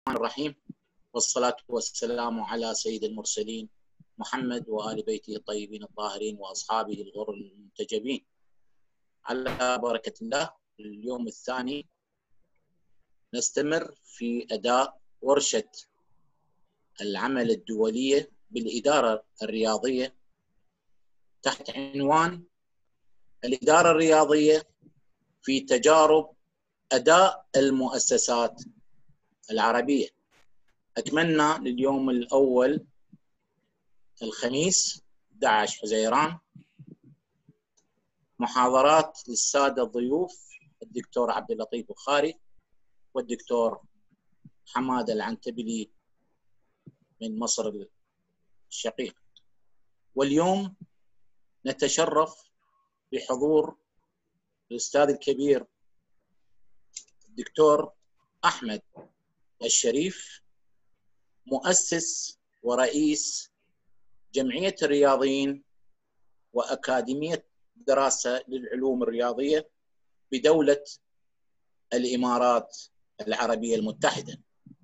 الرحيم، والصلاة والسلام على سيد المرسلين محمد وآل بيته الطيبين الطاهرين وأصحابه الغر المنتجبين. على بركة الله، اليوم الثاني نستمر في أداء ورشة العمل الدولية بالإدارة الرياضية تحت عنوان الإدارة الرياضية في تجارب أداء المؤسسات العربية. أكملنا لليوم الأول الخميس 11 حزيران محاضرات للسادة الضيوف الدكتور عبد اللطيف بخاري والدكتور حماد العنتبلي من مصر الشقيق. واليوم نتشرف بحضور الأستاذ الكبير الدكتور أحمد الشريف، مؤسس ورئيس جمعية الرياضيين وأكاديمية دراسة للعلوم الرياضية بدولة الإمارات العربية المتحدة،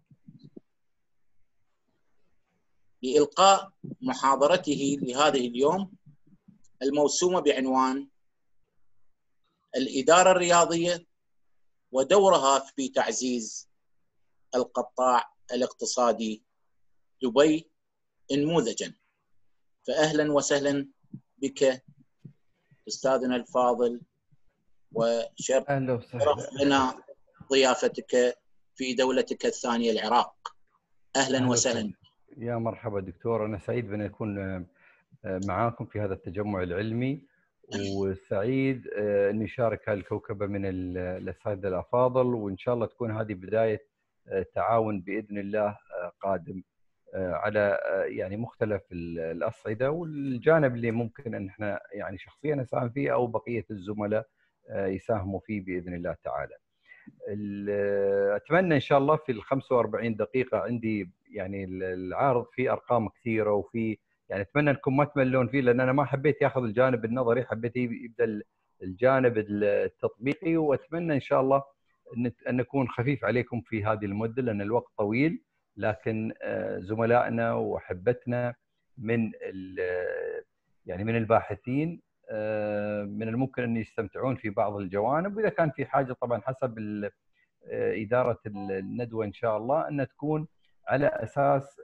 لإلقاء محاضرته لهذه اليوم الموسومة بعنوان الإدارة الرياضية ودورها في تعزيز القطاع الاقتصادي دبي انموذجا. فأهلا وسهلا بك أستاذنا الفاضل، وشرف لنا ضيافتك في دولتك الثانية العراق. أهلا وسهلا. يا مرحبا دكتور، أنا سعيد بأن أكون معاكم في هذا التجمع العلمي، وسعيد أن يشارك هالكوكبة من الأساتذة الأفاضل، وإن شاء الله تكون هذه بداية تعاون بإذن الله قادم على يعني مختلف الأصعدة والجانب اللي ممكن أن احنا يعني شخصيا نساهم فيه أو بقية الزملاء يساهموا فيه بإذن الله تعالى. أتمنى إن شاء الله في ال 45 دقيقة عندي يعني العارض فيه أرقام كثيرة، وفي يعني أتمنى أنكم ما تملون فيه، لأن أنا ما حبيت ياخذ الجانب النظري، حبيت يبدأ الجانب التطبيقي، وأتمنى إن شاء الله أن نكون خفيف عليكم في هذه المدة لأن الوقت طويل، لكن زملائنا وأحبتنا من يعني من الباحثين من الممكن أن يستمتعون في بعض الجوانب، وإذا كان في حاجة طبعا حسب إدارة الندوة إن شاء الله أن تكون على أساس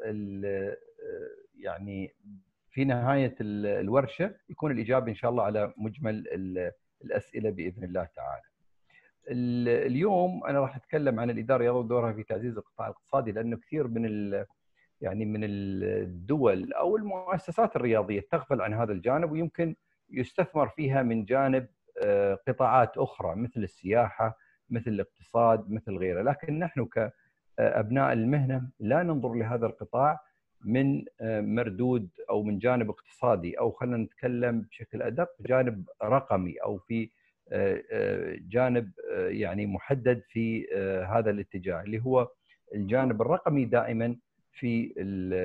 يعني في نهاية الورشة يكون الإجابة إن شاء الله على مجمل الأسئلة بإذن الله تعالى. اليوم أنا راح أتكلم عن الإدارة الرياضية ودورها في تعزيز القطاع الاقتصادي، لأنه كثير يعني من الدول أو المؤسسات الرياضية تغفل عن هذا الجانب، ويمكن يستثمر فيها من جانب قطاعات أخرى مثل السياحة، مثل الاقتصاد، مثل غيره، لكن نحن كأبناء المهنة لا ننظر لهذا القطاع من مردود أو من جانب اقتصادي، أو خلينا نتكلم بشكل أدق جانب رقمي، أو في جانب يعني محدد في هذا الاتجاه اللي هو الجانب الرقمي. دائما في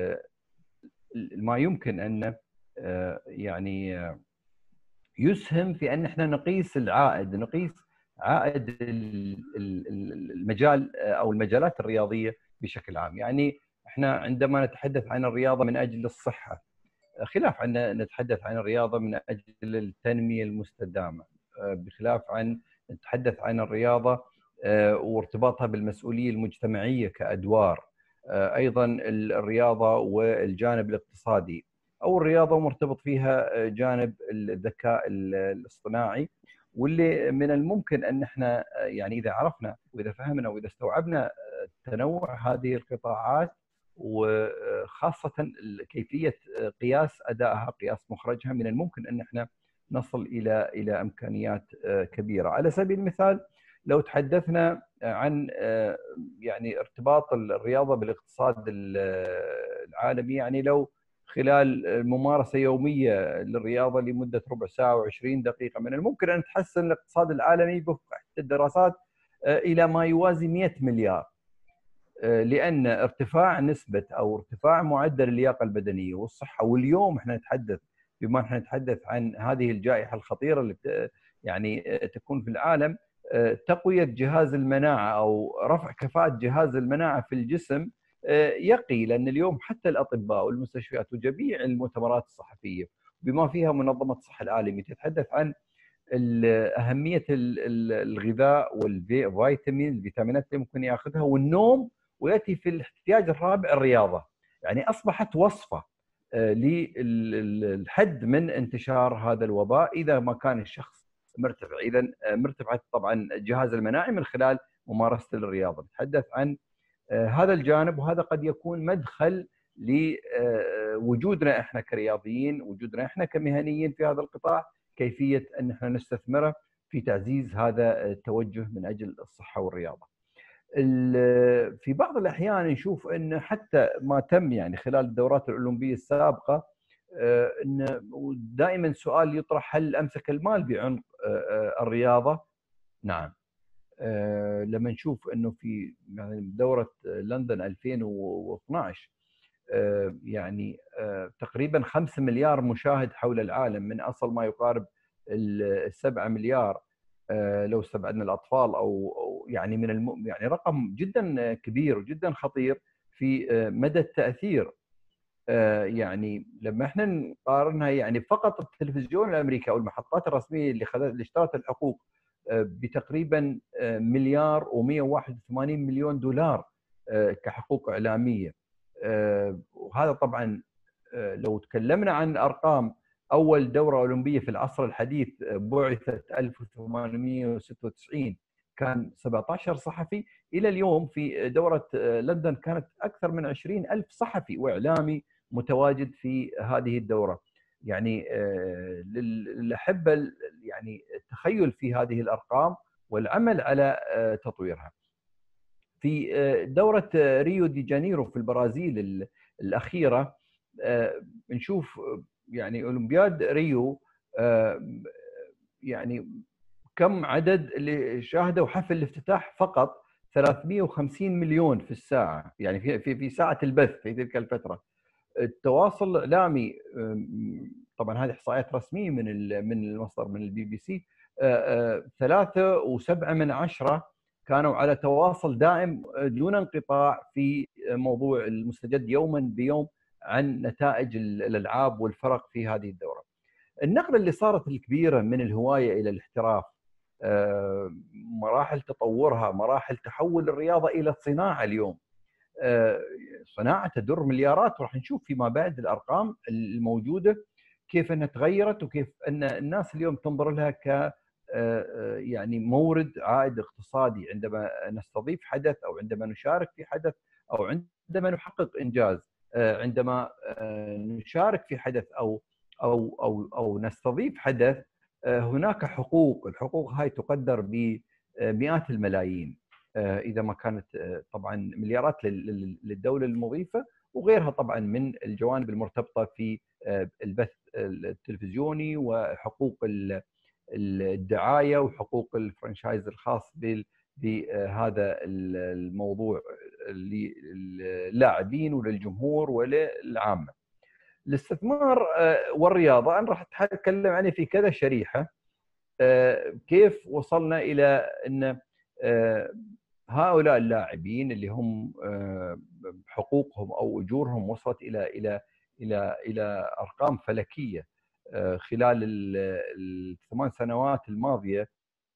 ما يمكن أن يعني يسهم في أن احنا نقيس العائد، نقيس عائد المجال أو المجالات الرياضية بشكل عام. يعني احنا عندما نتحدث عن الرياضة من أجل الصحة، خلاف أن نتحدث عن الرياضة من أجل التنمية المستدامة، بخلاف عن نتحدث عن الرياضة وارتباطها بالمسؤولية المجتمعية كأدوار، أيضا الرياضة والجانب الاقتصادي، أو الرياضة مرتبط فيها جانب الذكاء الاصطناعي، واللي من الممكن أن احنا يعني إذا عرفنا وإذا فهمنا وإذا استوعبنا تنوع هذه القطاعات وخاصة كيفية قياس أدائها، قياس مخرجها، من الممكن أن احنا نصل إلى إمكانيات كبيرة. على سبيل المثال لو تحدثنا عن يعني ارتباط الرياضة بالاقتصاد العالمي، يعني لو خلال ممارسة يومية للرياضة لمدة ربع ساعة و20 دقيقة من الممكن أن تحسن الاقتصاد العالمي بوفق الدراسات إلى ما يوازي 100 مليار، لأن ارتفاع نسبة أو ارتفاع معدل اللياقة البدنية والصحة، واليوم احنا نتحدث بما احنا نتحدث عن هذه الجائحة الخطيرة اللي يعني تكون في العالم، تقوية جهاز المناعة أو رفع كفاءة جهاز المناعة في الجسم يقي، لأن اليوم حتى الأطباء والمستشفيات وجميع المؤتمرات الصحفية بما فيها منظمة الصحة العالمية تتحدث عن أهمية الغذاء والفيتامين، الفيتامينات اللي ممكن ياخذها، والنوم، ويأتي في الاحتياج الرابع الرياضة. يعني أصبحت وصفة للحد من انتشار هذا الوباء إذا ما كان الشخص مرتفع. إذا مرتفعة طبعا الجهاز المناعي من خلال ممارسة الرياضة. نتحدث عن هذا الجانب، وهذا قد يكون مدخل لوجودنا احنا كرياضيين، وجودنا احنا كمهنيين في هذا القطاع، كيفية ان احنا نستثمره في تعزيز هذا التوجه من اجل الصحة والرياضة. في بعض الاحيان نشوف ان حتى ما تم يعني خلال الدورات الاولمبيه السابقه، ان دائما سؤال يطرح: هل امسك المال بعنق الرياضه؟ نعم. لما نشوف انه في دوره لندن 2012 يعني تقريبا 5 مليار مشاهد حول العالم من اصل ما يقارب ال7 مليار لو استبعدنا الاطفال، او يعني يعني رقم جدا كبير وجدا خطير في مدى التاثير. يعني لما احنا نقارنها، يعني فقط التلفزيون الامريكي او المحطات الرسميه اللي اشترت الحقوق بتقريبا مليار و181 مليون دولار كحقوق اعلاميه. وهذا طبعا لو تكلمنا عن ارقام، اول دوره اولمبيه في العصر الحديث بعثت 1896 كان 17 صحفي، الى اليوم في دوره لندن كانت اكثر من 20,000 صحفي واعلامي متواجد في هذه الدوره. يعني للاحبه يعني التخيل في هذه الارقام والعمل على تطويرها. في دوره ريو دي جانيرو في البرازيل الاخيره نشوف يعني اولمبياد ريو يعني كم عدد اللي شاهدوا حفل الافتتاح؟ فقط 350 مليون في الساعه، يعني في ساعه البث في تلك الفتره. التواصل الاعلامي، طبعا هذه احصائيات رسميه من المصدر من البي بي سي، 3.7 كانوا على تواصل دائم دون انقطاع في موضوع المستجد يوما بيوم عن نتائج الالعاب والفرق في هذه الدوره. النقله اللي صارت الكبيره من الهوايه الى الاحتراف، مراحل تطورها، مراحل تحول الرياضه الى صناعه اليوم. صناعه تدر مليارات، وراح نشوف فيما بعد الارقام الموجوده كيف انها تغيرت، وكيف ان الناس اليوم تنظر لها ك يعني مورد عائد اقتصادي عندما نستضيف حدث، او عندما نشارك في حدث، او عندما نحقق انجاز، عندما نشارك في حدث او نستضيف حدث. هناك حقوق، الحقوق هاي تقدر بمئات الملايين، اذا ما كانت طبعا مليارات للدوله المضيفه، وغيرها طبعا من الجوانب المرتبطه في البث التلفزيوني وحقوق الدعايه وحقوق الفرنشايز الخاص بهذا الموضوع للاعبين وللجمهور وللعامه. الاستثمار والرياضه انا راح اتكلم عنه في كذا شريحه. كيف وصلنا الى ان هؤلاء اللاعبين اللي هم حقوقهم او اجورهم وصلت الى ارقام فلكيه خلال ال8 سنوات الماضيه.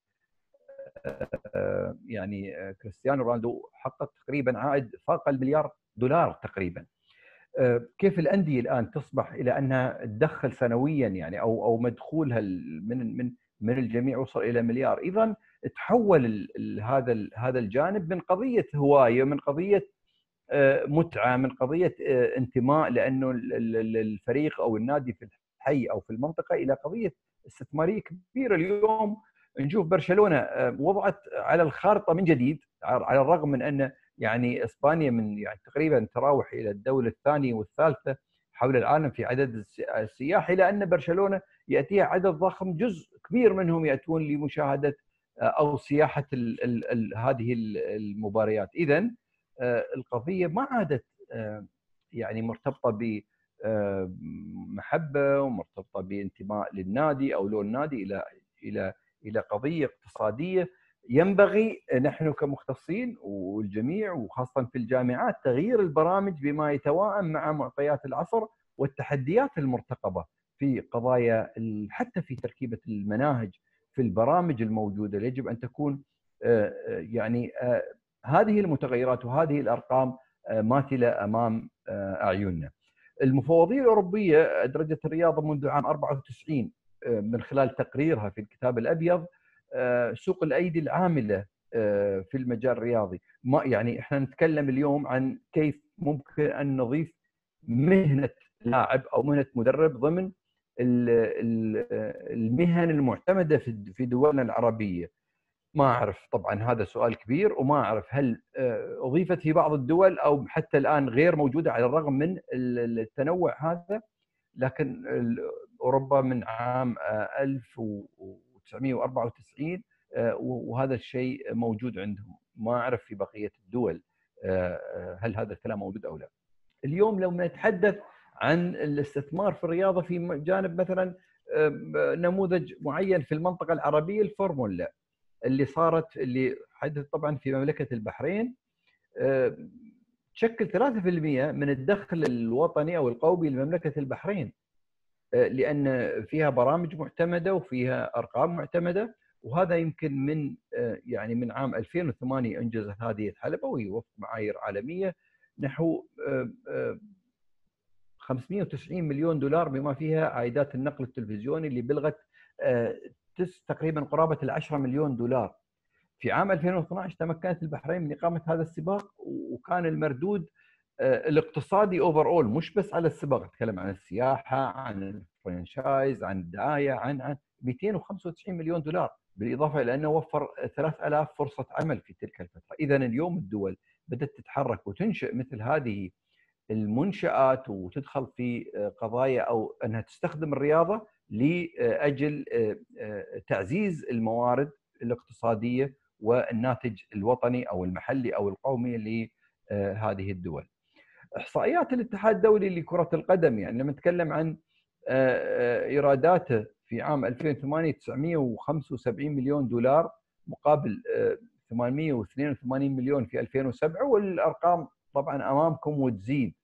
يعني كريستيانو رونالدو حقق تقريبا عائد فاق المليار دولار تقريبا. كيف الانديه الان تصبح الى انها تدخل سنويا، يعني او مدخولها من الجميع وصل الى مليار. اذا تحول هذا الجانب من قضيه هوايه، من قضيه متعه، من قضيه انتماء لانه الفريق او النادي في الحي او في المنطقه، الى قضيه استثماريه كبيره. اليوم نشوف برشلونه وضعت على الخارطه من جديد، على الرغم من ان يعني اسبانيا من يعني تقريبا تراوح الى الدوله الثانيه والثالثه حول العالم في عدد السياح، الى ان برشلونه ياتيها عدد ضخم، جزء كبير منهم ياتون لمشاهده او سياحه هذه المباريات. اذا القضيه ما عادت يعني مرتبطه بمحبه ومرتبطه بانتماء للنادي او لون النادي، الى قضيه اقتصاديه ينبغي نحن كمختصين والجميع وخاصة في الجامعات تغيير البرامج بما يتوائم مع معطيات العصر والتحديات المرتقبة في قضايا حتى في تركيبة المناهج في البرامج الموجودة. يجب أن تكون يعني هذه المتغيرات وهذه الأرقام ماثلة أمام أعيننا. المفوضية الأوروبية أدرجت الرياضة منذ عام 94 من خلال تقريرها في الكتاب الأبيض سوق الأيدي العاملة في المجال الرياضي. ما يعني احنا نتكلم اليوم عن كيف ممكن أن نضيف مهنة لاعب أو مهنة مدرب ضمن المهن المعتمدة في دولنا العربية. ما أعرف، طبعا هذا سؤال كبير، وما أعرف هل أضيفت في بعض الدول أو حتى الآن غير موجودة على الرغم من التنوع هذا. لكن أوروبا من عام 1994 وهذا الشيء موجود عندهم. ما أعرف في بقية الدول هل هذا الكلام موجود أو لا. اليوم لو نتحدث عن الاستثمار في الرياضة في جانب مثلا نموذج معين في المنطقة العربية، الفورمولا اللي حدث طبعا في مملكة البحرين، تشكل 3% من الدخل الوطني أو القومي لمملكة البحرين، لأن فيها برامج معتمدة وفيها أرقام معتمدة. وهذا يمكن من عام 2008 أنجزت هذه الحلبة وهي وفق معايير عالمية نحو 590 مليون دولار بما فيها عائدات النقل التلفزيوني اللي بلغت تقريبا قرابة 10 مليون دولار. في عام 2012 تمكنت البحرين من إقامة هذا السباق، وكان المردود الاقتصادي اوفر مش بس على السباق، نتكلم عن السياحه، عن الفرنشايز، عن الدعايه، عن 295 مليون دولار، بالاضافه الى انه وفر 3000 فرصه عمل في تلك الفتره. اذا اليوم الدول بدات تتحرك وتنشئ مثل هذه المنشآت وتدخل في قضايا او انها تستخدم الرياضه لاجل تعزيز الموارد الاقتصاديه والناتج الوطني او المحلي او القومي لهذه الدول. احصائيات الاتحاد الدولي لكرة القدم، يعني لما نتكلم عن ايراداته في عام 2008 975 مليون دولار مقابل 882 مليون في 2007، والارقام طبعا امامكم وتزيد.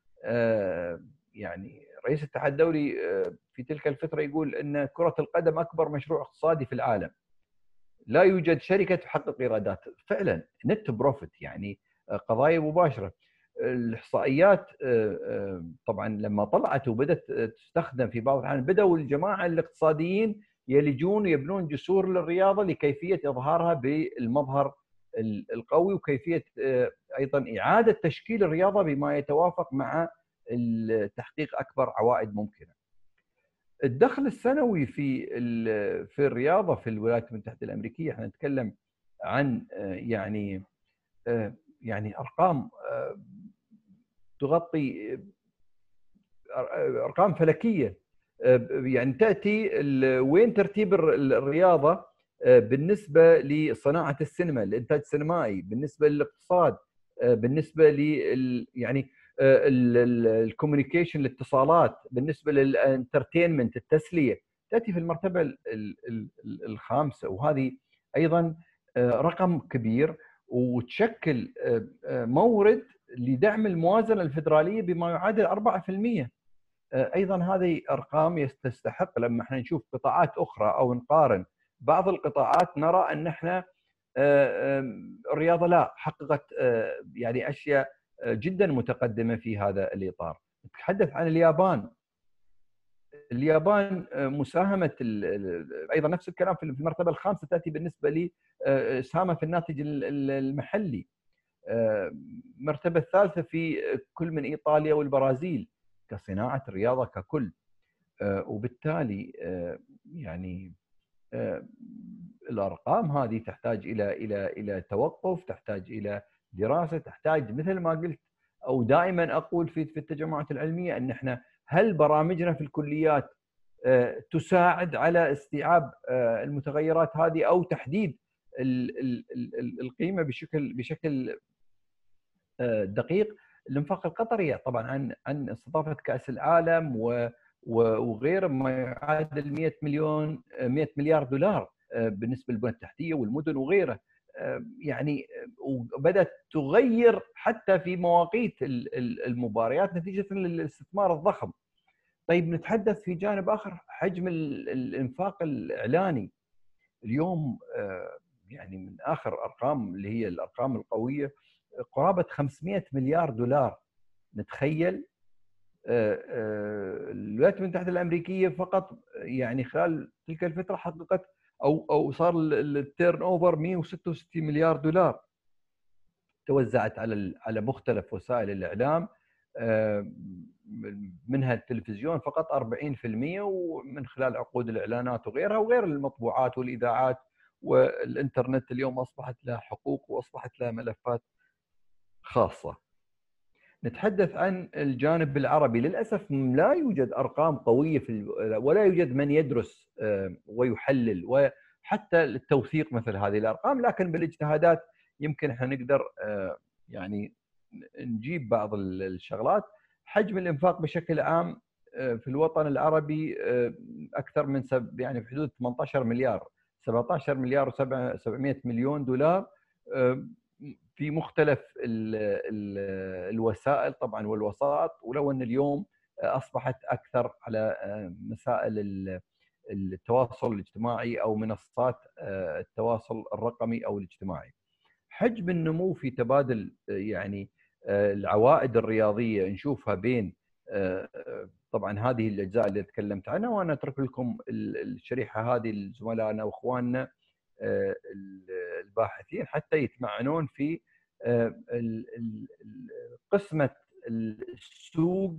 يعني رئيس الاتحاد الدولي في تلك الفترة يقول ان كرة القدم اكبر مشروع اقتصادي في العالم، لا يوجد شركة تحقق ايرادات فعلا نت بروفيت، يعني قضايا مباشرة. الاحصائيات طبعا لما طلعت وبدت تستخدم في بعض الاحيان بداوا الجماعه الاقتصاديين يلجون ويبنون جسور للرياضه لكيفيه اظهارها بالمظهر القوي، وكيفيه ايضا اعاده تشكيل الرياضه بما يتوافق مع تحقيق اكبر عوائد ممكنه. الدخل السنوي في الرياضه في الولايات المتحده الامريكيه، احنا نتكلم عن يعني ارقام تغطي ارقام فلكيه. يعني تاتي وين ترتيب الرياضه بالنسبه لصناعه السينما، الانتاج السينمائي، بالنسبه للاقتصاد، بالنسبه ل يعني الكوميونيكيشن، الاتصالات، بالنسبه للانترتينمنت التسليه، تاتي في المرتبه الخامسه. وهذه ايضا رقم كبير وتشكل مورد لدعم الموازنه الفدراليه بما يعادل 4%. ايضا هذه ارقام تستحق لما احنا نشوف قطاعات اخرى او نقارن بعض القطاعات نرى ان احنا الرياضه لا حققت يعني اشياء جدا متقدمه في هذا الاطار. نتحدث عن اليابان مساهمه ايضا نفس الكلام في المرتبه الخامسه، تاتي بالنسبه لي اسهامها في الناتج المحلي. المرتبه الثالثه في كل من ايطاليا والبرازيل كصناعه الرياضه ككل. وبالتالي يعني الارقام هذه تحتاج الى توقف، تحتاج الى دراسه، تحتاج مثل ما قلت او دائما اقول في التجمعات العلميه ان احنا هل برامجنا في الكليات تساعد على استيعاب المتغيرات هذه او تحديد القيمه بشكل دقيق. الانفاق القطري طبعا عن استضافه كاس العالم وغيره ما يعادل 100 مليار دولار بالنسبه للبنى التحتيه والمدن وغيره. يعني وبدات تغير حتى في مواقيت المباريات نتيجه للاستثمار الضخم. طيب نتحدث في جانب اخر، حجم الانفاق الاعلاني اليوم، يعني من اخر ارقام اللي هي الارقام القويه قرابه 500 مليار دولار. نتخيل الولايات المتحده الامريكيه فقط يعني خلال تلك الفتره حققت او صار التيرن اوفر 166 مليار دولار، توزعت على مختلف وسائل الاعلام، منها التلفزيون فقط 40%، ومن خلال عقود الاعلانات وغيرها، وغير المطبوعات والاذاعات والانترنت اليوم اصبحت لها حقوق واصبحت لها ملفات خاصه. نتحدث عن الجانب العربي، للاسف لا يوجد ارقام قويه ولا يوجد من يدرس ويحلل وحتى التوثيق مثل هذه الارقام، لكن بالاجتهادات يمكن احنا نقدر يعني نجيب بعض الشغلات. حجم الانفاق بشكل عام في الوطن العربي اكثر من يعني في حدود 18 مليار، 17 مليار و700 مليون دولار في مختلف الوسائل طبعا والوسائط، ولو ان اليوم اصبحت اكثر على مسائل التواصل الاجتماعي او منصات التواصل الرقمي او الاجتماعي. حجم النمو في تبادل يعني العوائد الرياضيه نشوفها بين طبعا هذه الاجزاء اللي تكلمت عنها، وانا اترك لكم الشريحه هذه لزملائنا واخواننا الباحثين حتى يتمعنون في قسمه السوق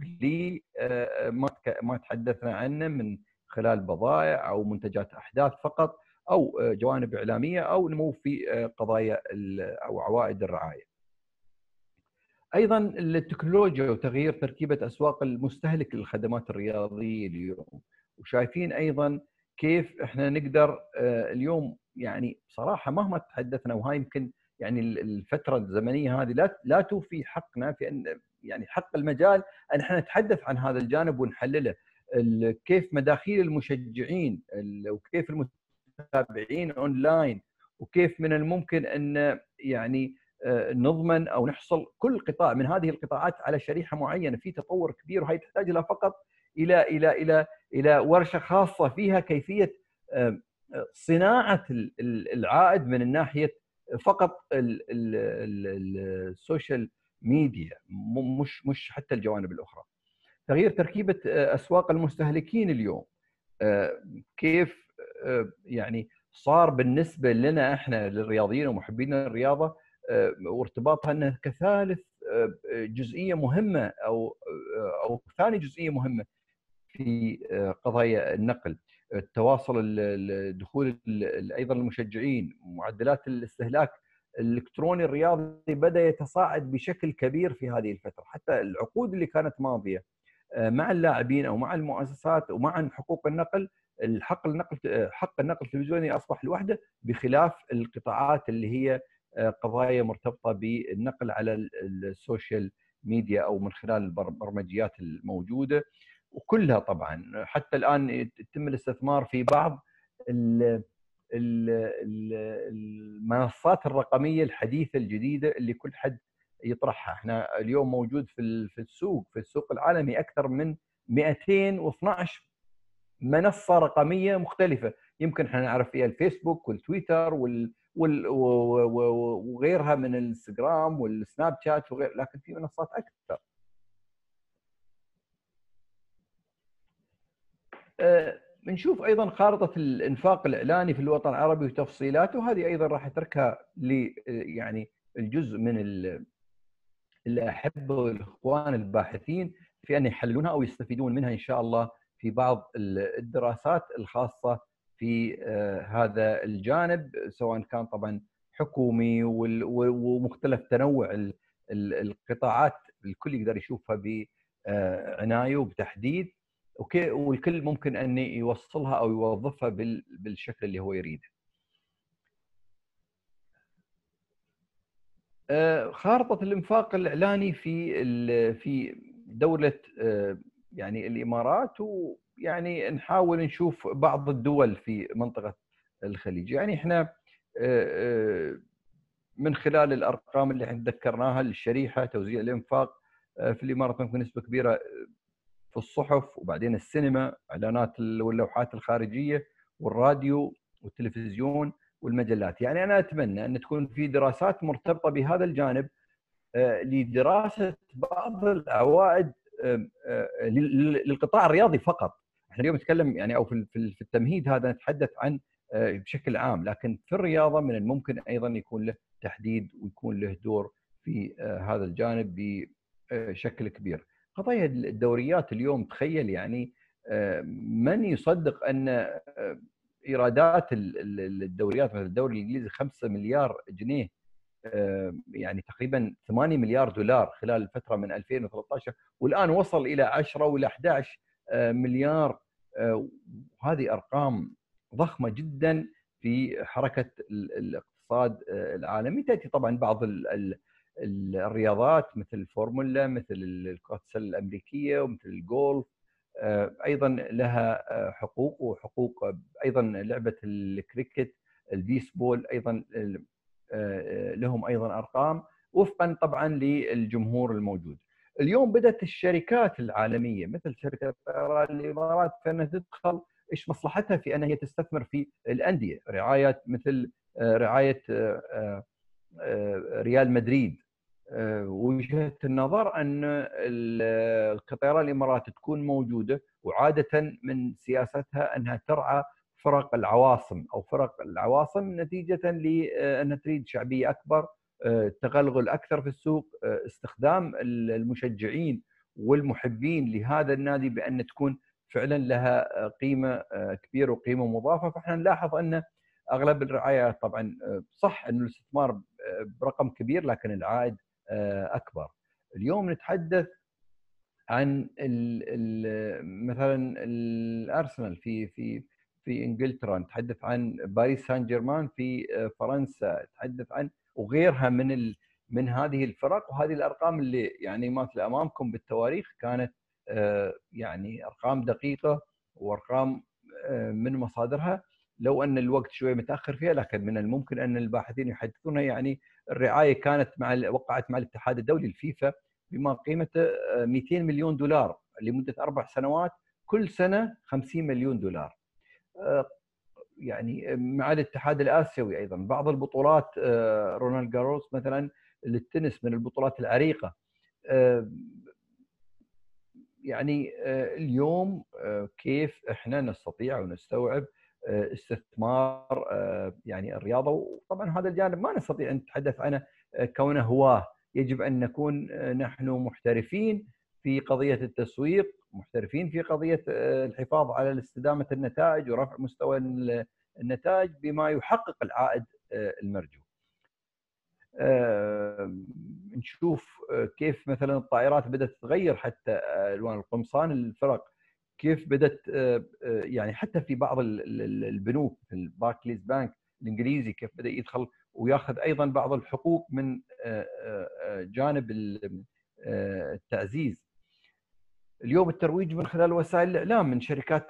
ما تحدثنا عنه من خلال بضائع او منتجات احداث فقط، او جوانب اعلاميه، او نمو في قضايا او عوائد الرعايه. ايضا التكنولوجيا وتغيير تركيبه اسواق المستهلك للخدمات الرياضيه اليوم، وشايفين ايضا كيف احنا نقدر اليوم يعني بصراحه مهما تحدثنا، وهاي يمكن يعني الفتره الزمنيه هذه لا توفي حقنا في ان يعني حق المجال ان احنا نتحدث عن هذا الجانب ونحلله. كيف مداخيل المشجعين وكيف المتابعين اونلاين، وكيف من الممكن ان يعني نضمن او نحصل كل قطاع من هذه القطاعات على شريحه معينه. في تطور كبير، وهي تحتاج لها فقط الى ورشه خاصه فيها كيفيه صناعه العائد من الناحيه فقط السوشيال ميديا، مش حتى الجوانب الاخرى. تغيير تركيبه اسواق المستهلكين اليوم، كيف يعني صار بالنسبه لنا احنا للرياضيين ومحبين الرياضه وارتباطها انها كثالث جزئيه مهمه او ثاني جزئيه مهمه في قضايا النقل، التواصل، دخول ايضا المشجعين، معدلات الاستهلاك الالكتروني الرياضي بدا يتصاعد بشكل كبير في هذه الفتره. حتى العقود اللي كانت ماضيه مع اللاعبين او مع المؤسسات ومع حقوق النقل، حق النقل التلفزيوني اصبح لوحده، بخلاف القطاعات اللي هي قضايا مرتبطه بالنقل على السوشيال ميديا او من خلال البرمجيات الموجوده. وكلها طبعا حتى الان يتم الاستثمار في بعض المنصات الرقميه الحديثه الجديده اللي كل حد يطرحها. احنا اليوم موجود في السوق العالمي اكثر من 212 منصه رقميه مختلفه، يمكن احنا نعرف فيها الفيسبوك والتويتر وغيرها من الانستغرام والسناب شات وغير، لكن في منصات اكثر. بنشوف ايضا خارطه الانفاق الاعلاني في الوطن العربي وتفصيلاته، هذه ايضا راح اتركها ل يعني الجزء من الاحبه والاخوان الباحثين في ان يحللونها او يستفيدون منها ان شاء الله في بعض الدراسات الخاصه في هذا الجانب، سواء كان طبعا حكومي ومختلف تنوع القطاعات، الكل يقدر يشوفها بعنايه وبتحديد، والكل ممكن ان يوصلها او يوظفها بالشكل اللي هو يريده. خارطة الانفاق الاعلاني في دولة يعني الامارات، ويعني نحاول نشوف بعض الدول في منطقة الخليج. يعني احنا من خلال الارقام اللي احنا ذكرناها، الشريحه توزيع الانفاق في الامارات ممكن نسبه كبيره في الصحف، وبعدين السينما، اعلانات واللوحات الخارجيه، والراديو والتلفزيون والمجلات. يعني انا اتمنى ان تكون في دراسات مرتبطه بهذا الجانب لدراسه بعض العوائد للقطاع الرياضي فقط. احنا اليوم نتكلم يعني او في التمهيد هذا نتحدث عن بشكل عام، لكن في الرياضه من الممكن ايضا يكون له تحديد ويكون له دور في هذا الجانب بشكل كبير. قضايا الدوريات اليوم، تخيل يعني من يصدق ان ايرادات الدوريات مثل الدوري الانجليزي 5 مليار جنيه، يعني تقريبا 8 مليار دولار خلال الفتره من 2013، والان وصل الى 10 والى 11 مليار. هذه ارقام ضخمه جدا في حركه الاقتصاد العالمي. تاتي طبعا بعض الرياضات مثل الفورمولا، مثل كرة السله الامريكيه، ومثل الجولف ايضا لها حقوق، وحقوق ايضا لعبه الكريكت، البيسبول ايضا لهم ايضا ارقام وفقا طبعا للجمهور الموجود. اليوم بدات الشركات العالميه مثل شركه طيران الامارات فانها تدخل، ايش مصلحتها في انها هي تستثمر في الانديه، رعايه مثل رعايه ريال مدريد. وجهه النظر ان كطيران الامارات تكون موجوده، وعاده من سياستها انها ترعى فرق العواصم او فرق العواصم نتيجه لانها تريد شعبيه اكبر، تغلغل اكثر في السوق، استخدام المشجعين والمحبين لهذا النادي بان تكون فعلا لها قيمه كبيره وقيمه مضافه. فاحنا نلاحظ ان اغلب الرعايه طبعا صح انه الاستثمار برقم كبير لكن العائد اكبر. اليوم نتحدث عن مثلا الارسنال في انجلترا، نتحدث عن باريس سان جيرمان في فرنسا، نتحدث عن وغيرها من هذه الفرق. وهذه الارقام اللي يعني ماثله امامكم بالتواريخ كانت يعني ارقام دقيقه وارقام من مصادرها، لو ان الوقت شوي متاخر فيها، لكن من الممكن ان الباحثين يحدثونها. يعني الرعايه كانت وقعت مع الاتحاد الدولي الفيفا بما قيمته 200 مليون دولار لمده 4 سنوات، كل سنه 50 مليون دولار. يعني مع الاتحاد الاسيوي ايضا بعض البطولات، رونالد جاروس مثلا للتنس من البطولات العريقه. يعني اليوم كيف احنا نستطيع ونستوعب استثمار يعني الرياضه، وطبعا هذا الجانب ما نستطيع ان نتحدث عنه كونه هواه، يجب ان نكون نحن محترفين في قضيه التسويق، محترفين في قضيه الحفاظ على استدامه النتائج ورفع مستوى النتائج بما يحقق العائد المرجو. نشوف كيف مثلا الطائرات بدات تتغير، حتى الوان القمصان الفرق كيف بدات، يعني حتى في بعض البنوك مثل باركليز بانك الانجليزي كيف بدا يدخل وياخذ ايضا بعض الحقوق من جانب التعزيز. اليوم الترويج من خلال وسائل الاعلام من شركات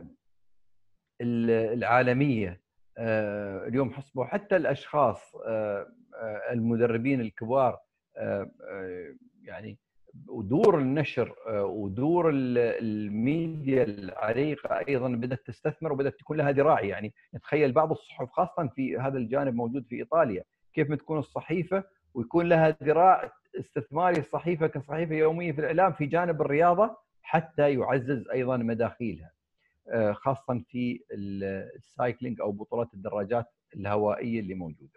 العالميه، اليوم حسبوا حتى الاشخاص المدربين الكبار، يعني ودور النشر ودور الميديا العريقه ايضا بدات تستثمر وبدات تكون لها ذراع. يعني نتخيل بعض الصحف خاصه في هذا الجانب موجود في ايطاليا، كيف تكون الصحيفه ويكون لها ذراع استثماري، الصحيفه كصحيفه يوميه في الاعلام في جانب الرياضه حتى يعزز ايضا مداخيلها، خاصه في السايكلينج او بطولات الدراجات الهوائيه اللي موجوده.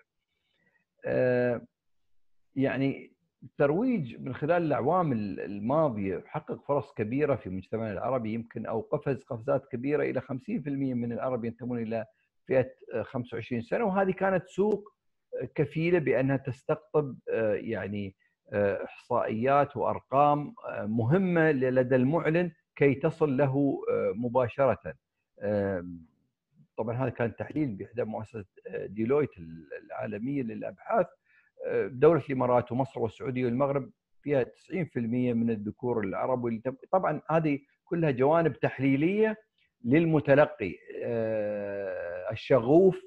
يعني الترويج من خلال الاعوام الماضيه حقق فرص كبيره في مجتمعنا العربي، يمكن او قفز قفزات كبيره الى 50% من العرب ينتمون الى فئه 25 سنه، وهذه كانت سوق كفيله بانها تستقطب يعني احصائيات وارقام مهمه لدى المعلن كي تصل له مباشره. طبعا هذا كان تحليل باحدى مؤسسه ديلويت العالميه للابحاث. دوله الامارات ومصر والسعوديه والمغرب فيها 90% من الذكور العرب، طبعا هذه كلها جوانب تحليليه للمتلقي. الشغوف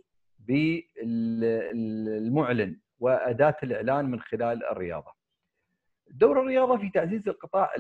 بالمعلن واداه الاعلان من خلال الرياضه. دور الرياضه في تعزيز القطاع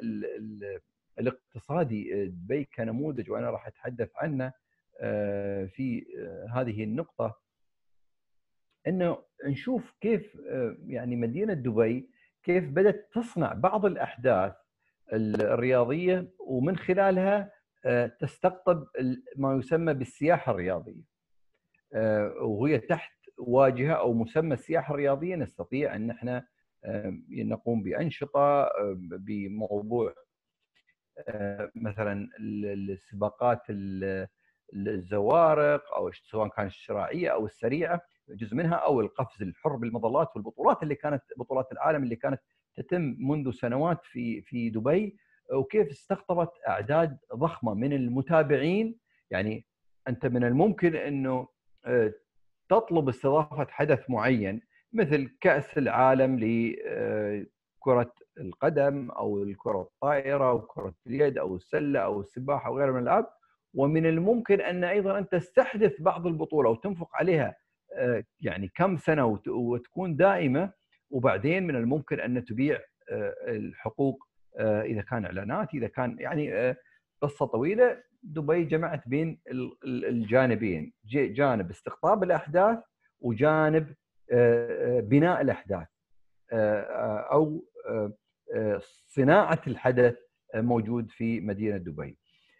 الاقتصادي دبي كنموذج، وانا راح اتحدث عنه في هذه النقطه، انه نشوف كيف يعني مدينه دبي كيف بدات تصنع بعض الاحداث الرياضيه ومن خلالها تستقطب ما يسمى بالسياحه الرياضيه، وهي تحت واجهه او مسمى السياحه الرياضيه نستطيع ان احنا نقوم بانشطه بموضوع مثلا السباقات الزوارق، او سواء كانت الشراعيه او السريعه جزء منها، او القفز الحر بالمظلات، والبطولات اللي كانت بطولات العالم اللي كانت تتم منذ سنوات في دبي، وكيف استقطبت اعداد ضخمه من المتابعين. يعني انت من الممكن انه تطلب استضافه حدث معين مثل كأس العالم لكرة القدم او الكرة الطائرة او كرة اليد او السلة او السباحة او غيرها من الالعاب، ومن الممكن ان ايضا ان تستحدث بعض البطولة وتنفق عليها يعني كم سنة وتكون دائمة، وبعدين من الممكن ان تبيع الحقوق اذا كان اعلانات، اذا كان يعني قصة طويلة. دبي جمعت بين الجانبين، جانب استقطاب الاحداث وجانب بناء الاحداث او صناعه الحدث موجود في مدينه دبي.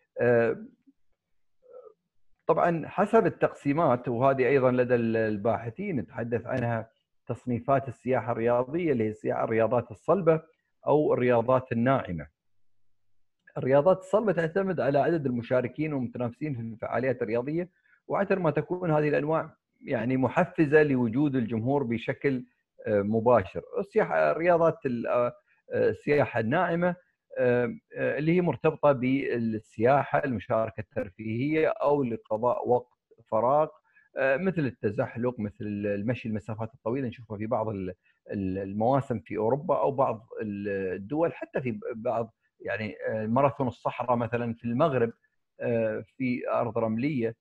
طبعا حسب التقسيمات، وهذه ايضا لدى الباحثين نتحدث عنها، تصنيفات السياحه الرياضيه اللي هي الرياضات الصلبه او الرياضات الناعمه. الرياضات الصلبه تعتمد على عدد المشاركين والمتنافسين في الفعاليات الرياضيه، واكثر ما تكون هذه الانواع يعني محفزه لوجود الجمهور بشكل مباشر. رياضات السياحه الناعمه اللي هي مرتبطه بالسياحه، المشاركه الترفيهيه او لقضاء وقت فراغ، مثل التزحلق، مثل المشي المسافات الطويله نشوفها في بعض المواسم في اوروبا او بعض الدول، حتى في بعض يعني ماراثون الصحراء مثلا في المغرب في ارض رمليه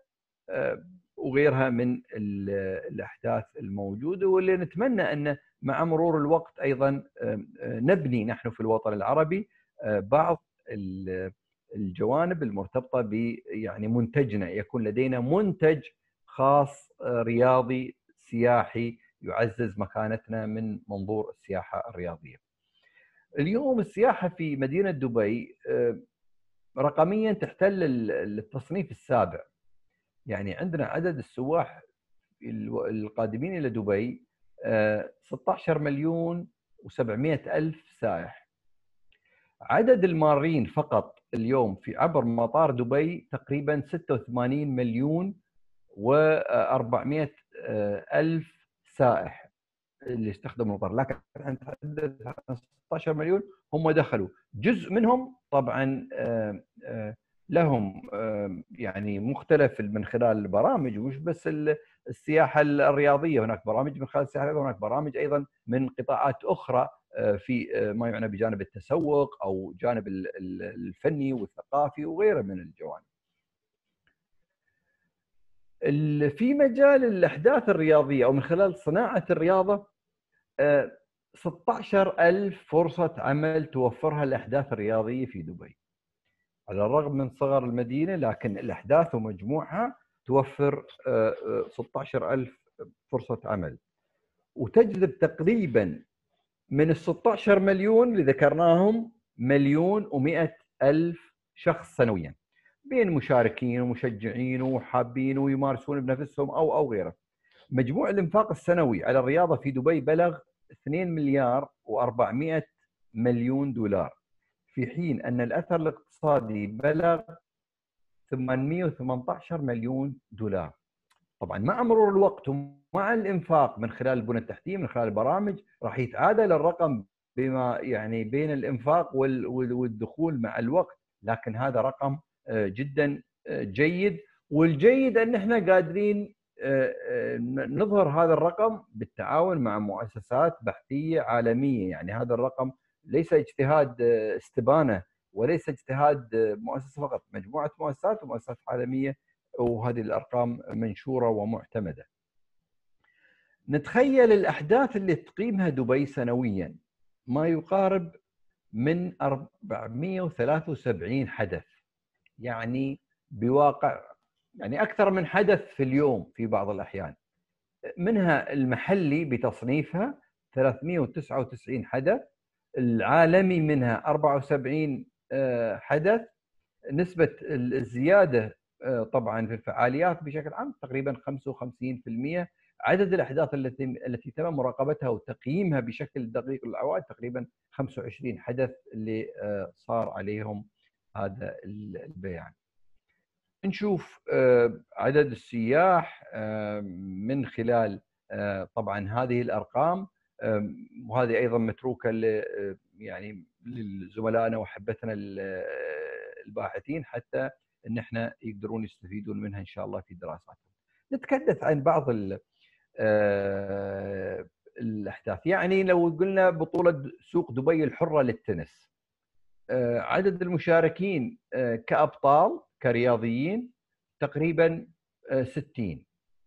وغيرها من الاحداث الموجوده، واللي نتمنى ان مع مرور الوقت ايضا نبني نحن في الوطن العربي بعض الجوانب المرتبطه ب يعني منتجنا، يكون لدينا منتج خاص رياضي سياحي يعزز مكانتنا من منظور السياحه الرياضيه. اليوم السياحه في مدينه دبي رقميا تحتل التصنيف السابع. يعني عندنا عدد السواح القادمين الى دبي 16 مليون و700 الف سائح. عدد المارين فقط اليوم في عبر مطار دبي تقريبا 86 مليون و400 الف سائح اللي استخدموا المطار، لكن نتحدث عن 16 مليون هم دخلوا. جزء منهم طبعا لهم يعني مختلف من خلال البرامج، ومش بس السياحه الرياضيه، هناك برامج من خلال السياحه الرياضيه، هناك برامج ايضا من قطاعات اخرى في ما يعنى بجانب التسوق او جانب الفني والثقافي وغيره من الجوانب. في مجال الاحداث الرياضيه او من خلال صناعه الرياضه 16,000 فرصه عمل توفرها الاحداث الرياضيه في دبي. على الرغم من صغر المدينه، لكن الاحداث ومجموعها توفر 16,000 فرصه عمل، وتجذب تقريبا من ال 16 مليون اللي ذكرناهم 1,100,000 شخص سنويا، بين مشاركين ومشجعين وحابين ويمارسون بنفسهم او غيره. مجموع الانفاق السنوي على الرياضه في دبي بلغ 2 مليار و400 مليون دولار، في حين ان الاثر الاقتصادي بلغ 818 مليون دولار. طبعا مع مرور الوقت ومع الانفاق من خلال البنى التحتيه من خلال البرامج راح يتعادل الرقم بما يعني بين الانفاق والدخول مع الوقت، لكن هذا رقم جدا جيد. والجيد ان احنا قادرين نظهر هذا الرقم بالتعاون مع مؤسسات بحثيه عالميه. يعني هذا الرقم ليس اجتهاد استبانه وليس اجتهاد مؤسسه فقط، مجموعه مؤسسات ومؤسسات عالميه وهذه الأرقام منشورة ومعتمدة. نتخيل الأحداث اللي تقيمها دبي سنويا ما يقارب من 473 حدث، يعني بواقع يعني أكثر من حدث في اليوم في بعض الأحيان. منها المحلي بتصنيفها 399 حدث، العالمي منها 74 حدث. نسبة الزيادة طبعا في الفعاليات بشكل عام تقريبا 55%. عدد الأحداث التي تم مراقبتها وتقييمها بشكل دقيق للأعواد تقريبا 25 حدث اللي صار عليهم هذا البيان. نشوف عدد السياح من خلال طبعا هذه الأرقام، وهذه أيضا متروكة يعني لزملائنا وحبتنا الباحثين حتى ان احنا يقدرون يستفيدون منها ان شاء الله في دراساتهم. نتحدث عن بعض الاحداث، يعني لو قلنا بطولة سوق دبي الحرة للتنس، عدد المشاركين كأبطال كرياضيين تقريبا 60.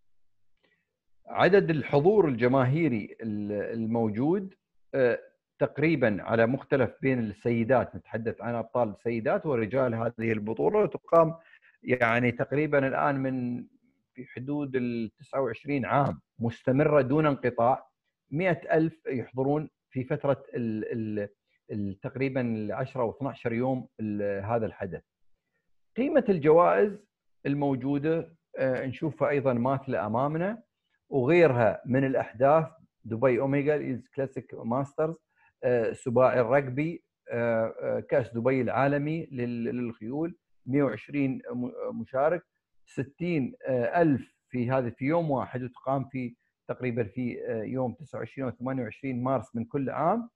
عدد الحضور الجماهيري الموجود تقريبا على مختلف بين السيدات، نتحدث عن ابطال السيدات ورجال هذه البطوله، تقام يعني تقريبا الان من في حدود ال 29 عام مستمره دون انقطاع. 100,000 يحضرون في فتره تقريبا 10 او 12 يوم هذا الحدث. قيمه الجوائز الموجوده نشوفها ايضا ماثله امامنا، وغيرها من الاحداث: دبي اوميجا كلاسيك ماسترز، سباعي الرجبي، كأس دبي العالمي للخيول، 120 مشارك، 60,000 في هذا في يوم واحد، وتقام في تقريبا في يوم 29 و 28 مارس من كل عام.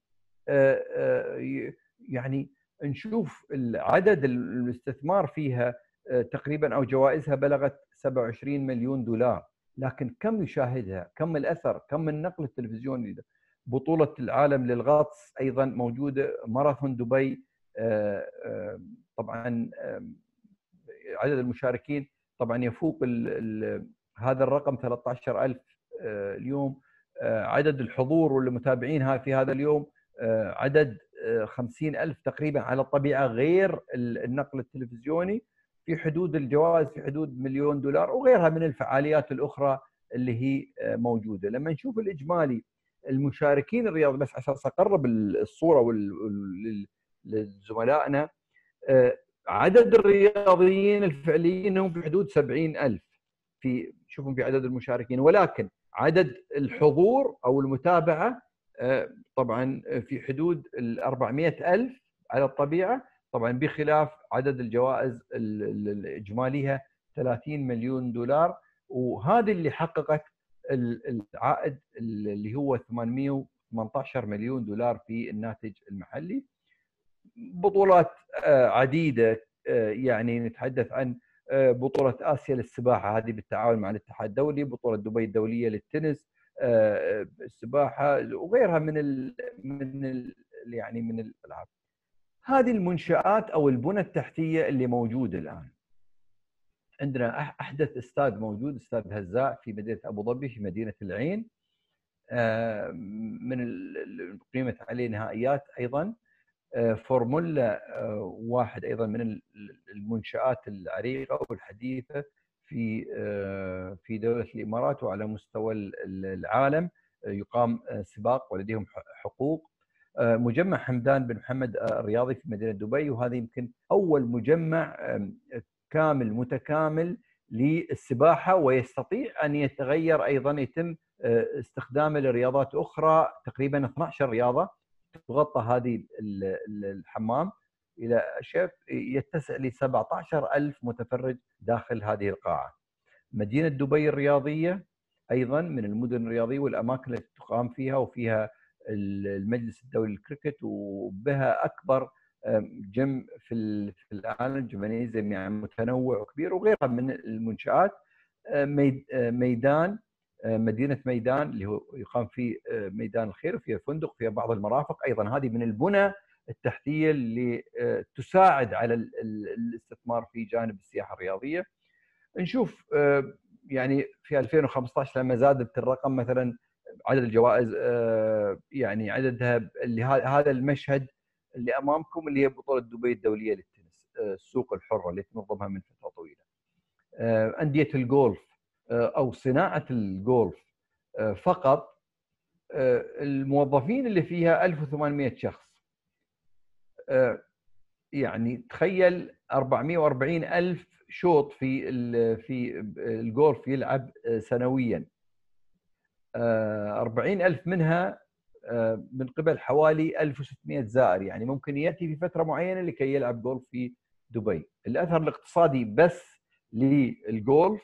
يعني نشوف عدد الاستثمار فيها تقريبا او جوائزها بلغت 27 مليون دولار، لكن كم يشاهدها، كم الاثر، كم النقل التلفزيوني. بطولة العالم للغطس أيضا موجودة، ماراثون دبي، طبعا عدد المشاركين طبعا يفوق هذا الرقم 13,000 اليوم. عدد الحضور والمتابعين في هذا اليوم عدد 50,000 تقريبا على الطبيعة غير النقل التلفزيوني. في حدود الجوائز في حدود مليون دولار، وغيرها من الفعاليات الأخرى اللي هي موجودة. لما نشوف الإجمالي المشاركين الرياضي، بس عشان اقرب الصوره لزملائنا، عدد الرياضيين الفعليين هم في حدود 70,000 في شوفوا في عدد المشاركين، ولكن عدد الحضور او المتابعه طبعا في حدود ال 400,000 على الطبيعه، طبعا بخلاف عدد الجوائز الاجماليها 30 مليون دولار، وهذه اللي حققت العائد اللي هو 818 مليون دولار في الناتج المحلي. بطولات عديدة، يعني نتحدث عن بطولة آسيا للسباحة، هذه بالتعاون مع الاتحاد الدولي، بطولة دبي الدولية للتنس، السباحة، وغيرها يعني من الألعاب. هذه المنشآت أو البنى التحتية اللي موجودة الآن. عندنا أحدث استاد موجود، استاد هزاع في مدينة أبو ظبي في مدينة العين، من قيمت عليه نهائيات أيضا. فورمولا 1 أيضا من المنشآت العريقة والحديثة في دولة الإمارات وعلى مستوى العالم، يقام سباق ولديهم حقوق. مجمع حمدان بن محمد الرياضي في مدينة دبي، وهذا يمكن أول مجمع كامل متكامل للسباحة، ويستطيع أن يتغير أيضا، يتم استخدامه لرياضات أخرى، تقريبا 12 رياضة تغطى هذه الحمام إلى شف يتسع ل 17,000 متفرج داخل هذه القاعة. مدينة دبي الرياضية أيضا من المدن الرياضية والأماكن التي تقام فيها، وفيها المجلس الدولي للكريكت، وبها أكبر جيم في العالم، جيمنازيوم يعني متنوع وكبير، وغيرها من المنشآت. ميدان، مدينة ميدان اللي هو يقام فيه ميدان الخير، وفيها فندق، فيها بعض المرافق أيضا. هذه من البنى التحتية اللي تساعد على الاستثمار في جانب السياحة الرياضية. نشوف يعني في 2015 لما زادت الرقم مثلا عدد الجوائز، يعني عددها اللي هذا المشهد اللي امامكم اللي هي بطوله دبي الدوليه للتنس، السوق الحره اللي تنظمها من فتره طويله. انديه الجولف او صناعه الجولف فقط الموظفين اللي فيها 1800 شخص. يعني تخيل 440 ألف شوط في الجولف يلعب سنويا، 40 ألف منها من قبل حوالي 1600 زائر، يعني ممكن يأتي في فترة معينة لكي يلعب جولف في دبي. الأثر الاقتصادي بس للجولف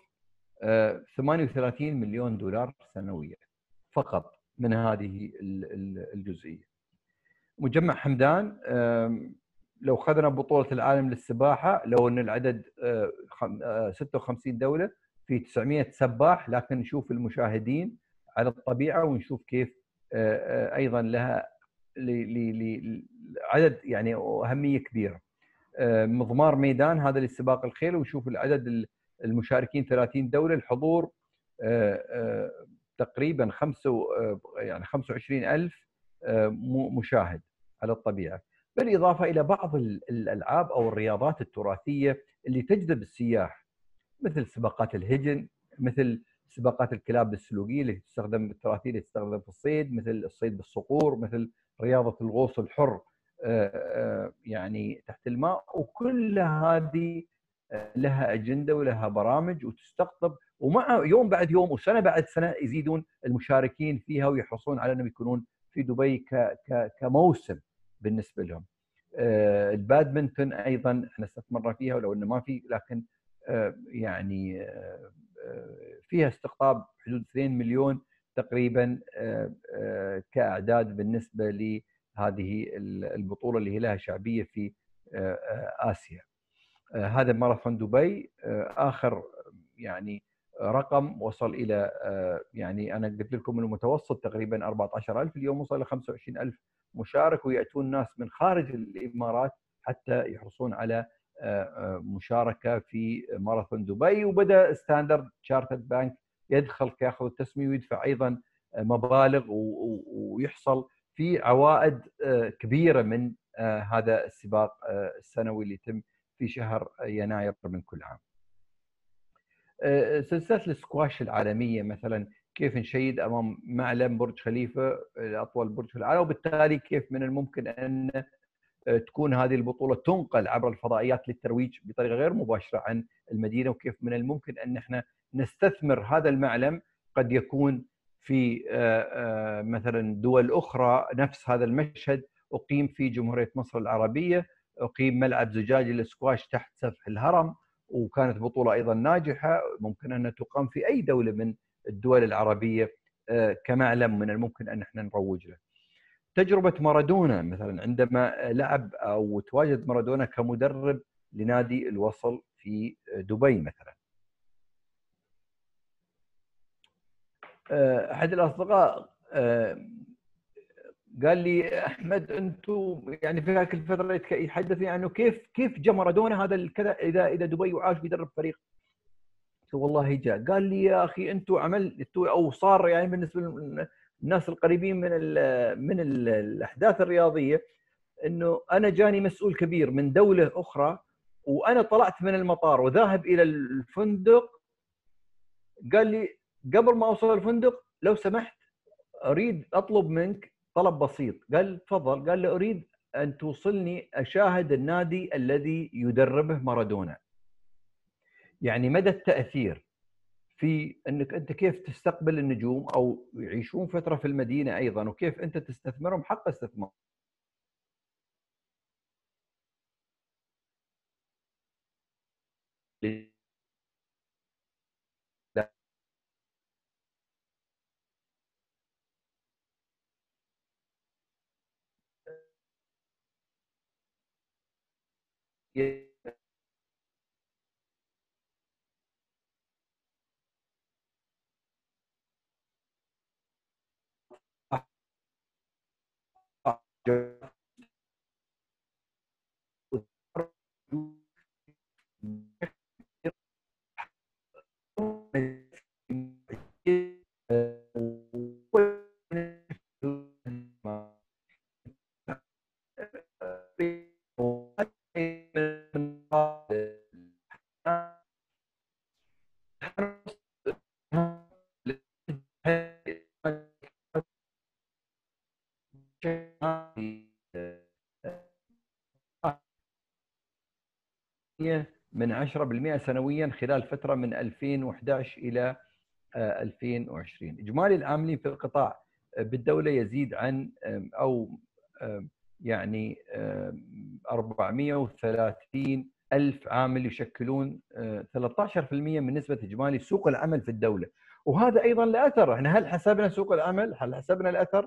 38 مليون دولار سنويا فقط من هذه الجزئية. مجمع حمدان لو اخذنا بطوله العالم للسباحه، لو ان العدد 56 دوله في 900 سباح، لكن نشوف المشاهدين على الطبيعه ونشوف كيف ايضا لها عدد يعني اهميه كبيره. مضمار ميدان هذا لسباق الخيل، ونشوف العدد المشاركين 30 دوله، الحضور تقريبا 25,000 مشاهد على الطبيعه، بالاضافه الى بعض الالعاب او الرياضات التراثيه اللي تجذب السياح، مثل سباقات الهجن، مثل سباقات الكلاب السلوقيه اللي تستخدم التراثيه اللي تستخدم في الصيد، مثل الصيد بالصقور، مثل رياضه الغوص الحر يعني تحت الماء. وكل هذه لها اجنده ولها برامج وتستقطب، ومع يوم بعد يوم وسنه بعد سنه يزيدون المشاركين فيها ويحرصون على انهم يكونون في دبي كموسم بالنسبه لهم. البادمنتون ايضا احنا استثمرنا فيها ولو انه ما في، لكن يعني فيها استقطاب حدود 2 مليون تقريبا كاعداد بالنسبه لهذه البطوله اللي هي لها شعبيه في اسيا. هذا ماراثون دبي اخر يعني رقم وصل الى يعني انا قلت لكم المتوسط تقريبا 14,000، اليوم وصل ل 25,000 مشارك، وياتون ناس من خارج الامارات حتى يحرصون على مشاركه في ماراثون دبي. وبدا ستاندرد تشارترد بانك يدخل كياخذ التسميه ويدفع ايضا مبالغ ويحصل في عوائد كبيره من هذا السباق السنوي اللي يتم في شهر يناير من كل عام. سلسله السكواش العالميه مثلا كيف نشيد امام معلم برج خليفه اطول برج في العالم، وبالتالي كيف من الممكن ان تكون هذه البطوله تنقل عبر الفضائيات للترويج بطريقه غير مباشره عن المدينه، وكيف من الممكن ان احنا نستثمر هذا المعلم قد يكون في مثلا دول اخرى. نفس هذا المشهد اقيم في جمهوريه مصر العربيه، اقيم ملعب زجاجي للسكواش تحت سفح الهرم، وكانت بطوله ايضا ناجحه، ممكن ان تقام في اي دوله من الدول العربيه كمعلم من الممكن ان احنا نروج له. تجربه مارادونا مثلا عندما لعب او تواجد مارادونا كمدرب لنادي الوصل في دبي مثلا. احد الاصدقاء قال لي احمد انتم يعني في هذيك الفتره يحدثني عنه كيف جاء مارادونا هذا الكذا اذا دبي وعاش بيدرب فريق. قلت والله جاء. قال لي يا اخي انتم عملتوا او صار يعني بالنسبه للناس القريبين من الاحداث الرياضيه انه انا جاني مسؤول كبير من دوله اخرى وانا طلعت من المطار وذاهب الى الفندق، قال لي قبل ما اوصل الفندق لو سمحت اريد اطلب منك طلب بسيط. قال تفضل. قال له اريد ان توصلني اشاهد النادي الذي يدربه مارادونا. يعني مدى التاثير في انك انت كيف تستقبل النجوم او يعيشون فتره في المدينه ايضا، وكيف انت تستثمرهم حق استثمار. من 10% سنويا خلال فترة من 2011 إلى 2020. إجمالي العاملين في القطاع بالدولة يزيد عن أو يعني 430 ألف عامل، يشكلون 13% من نسبة إجمالي سوق العمل في الدولة. وهذا أيضا له أثر. احنا هل حسبنا سوق العمل؟ هل حسبنا الأثر؟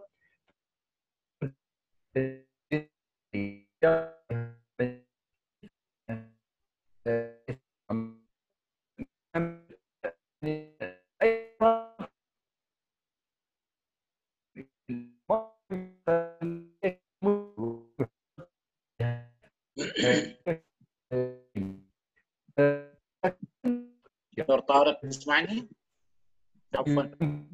دكتور طارق تسمعني؟ عفوا.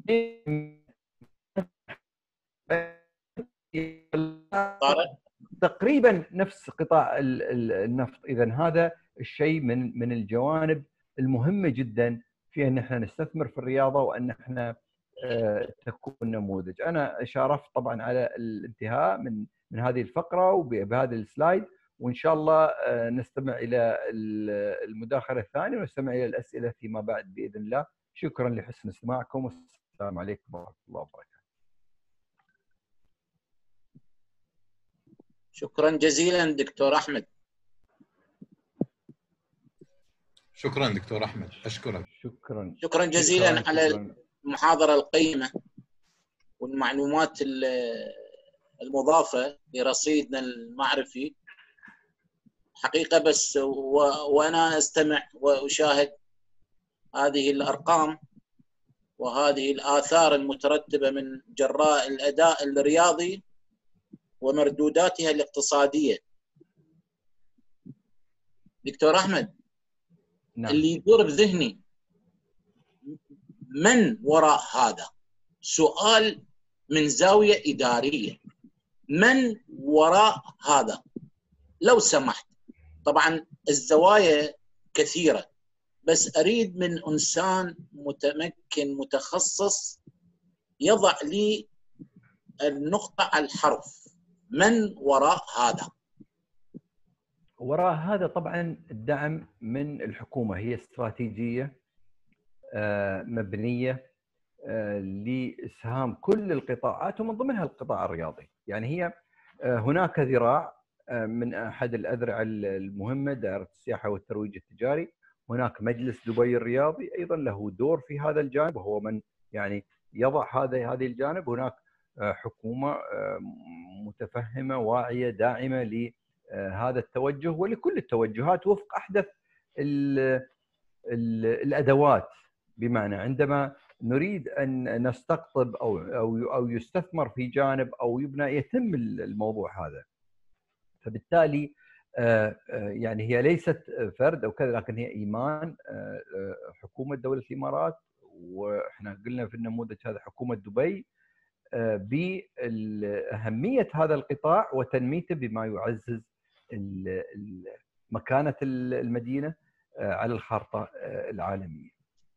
طارق تقريبا نفس قطاع النفط. اذا هذا الشيء من الجوانب المهمه جدا في ان احنا نستثمر في الرياضه وان احنا تكون نموذج. انا شارفت طبعا على الانتهاء من هذه الفقره وبهذا السلايد، وان شاء الله نستمع الى المداخله الثانيه ونستمع الى الاسئله فيما بعد باذن الله. شكرا لحسن استماعكم والسلام عليكم ورحمه الله وبركاته. شكرا جزيلا دكتور احمد. شكرا دكتور احمد، اشكرك. شكرا جزيلا على المحاضره القيمه والمعلومات المضافه لرصيدنا المعرفي حقيقه. بس وانا استمع واشاهد هذه الارقام وهذه الآثار المترتبه من جراء الاداء الرياضي ومردوداتها الاقتصاديه. دكتور احمد، نعم. اللي يدور بذهني من وراء هذا؟ سؤال من زاويه اداريه، من وراء هذا لو سمحت؟ طبعا الزوايا كثيره، بس اريد من انسان متمكن متخصص يضع لي النقطه على الحرف. من وراء هذا؟ وراء هذا طبعا الدعم من الحكومه. هي استراتيجيه مبنيه لاسهام كل القطاعات ومن ضمنها القطاع الرياضي. يعني هي هناك ذراع من احد الاذرع المهمه، دائره السياحه والترويج التجاري. هناك مجلس دبي الرياضي ايضا له دور في هذا الجانب، وهو من يعني يضع هذه الجانب. هناك حكومه متفهمه واعيه داعمه لهذا التوجه ولكل التوجهات وفق احدث الادوات. بمعنى عندما نريد ان نستقطب او يستثمر في جانب او يبنى يتم الموضوع هذا. فبالتالي يعني هي ليست فرد او كذا، لكن هي ايمان حكومه دوله الامارات، واحنا قلنا في النموذج هذا حكومه دبي، باهميه هذا القطاع وتنميته بما يعزز مكانه المدينه على الخارطه العالميه.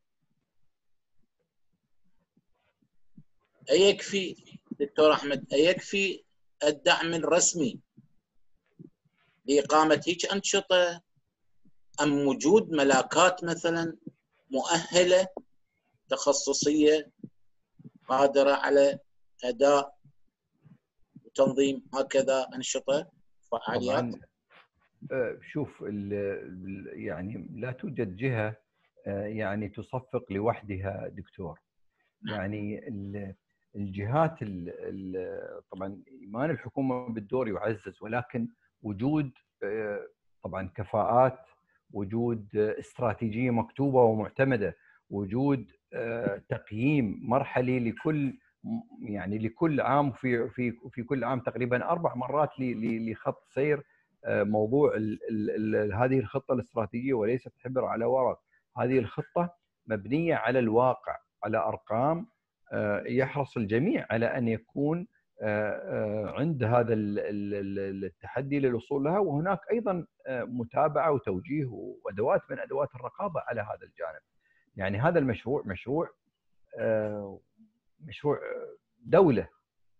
أيكفي دكتور أحمد، أيكفي الدعم الرسمي لإقامة هيك أنشطة، أم وجود ملاكات مثلا مؤهلة تخصصية قادرة على أداء وتنظيم هكذا أنشطة فعاليات؟ طبعا شوف، يعني لا توجد جهة يعني تصفق لوحدها دكتور. يعني الجهات طبعا ايمان الحكومه بالدور يعزز، ولكن وجود طبعا كفاءات، وجود استراتيجيه مكتوبه ومعتمده، وجود تقييم مرحلي لكل عام، في كل عام تقريبا 4 مرات لخط سير موضوع هذه الخطه الاستراتيجيه، وليست حبر على ورق. هذه الخطه مبنيه على الواقع، على ارقام، يحرص الجميع على ان يكون عند هذا التحدي للوصول لها. وهناك ايضا متابعه وتوجيه وادوات من ادوات الرقابه على هذا الجانب. يعني هذا المشروع مشروع دوله،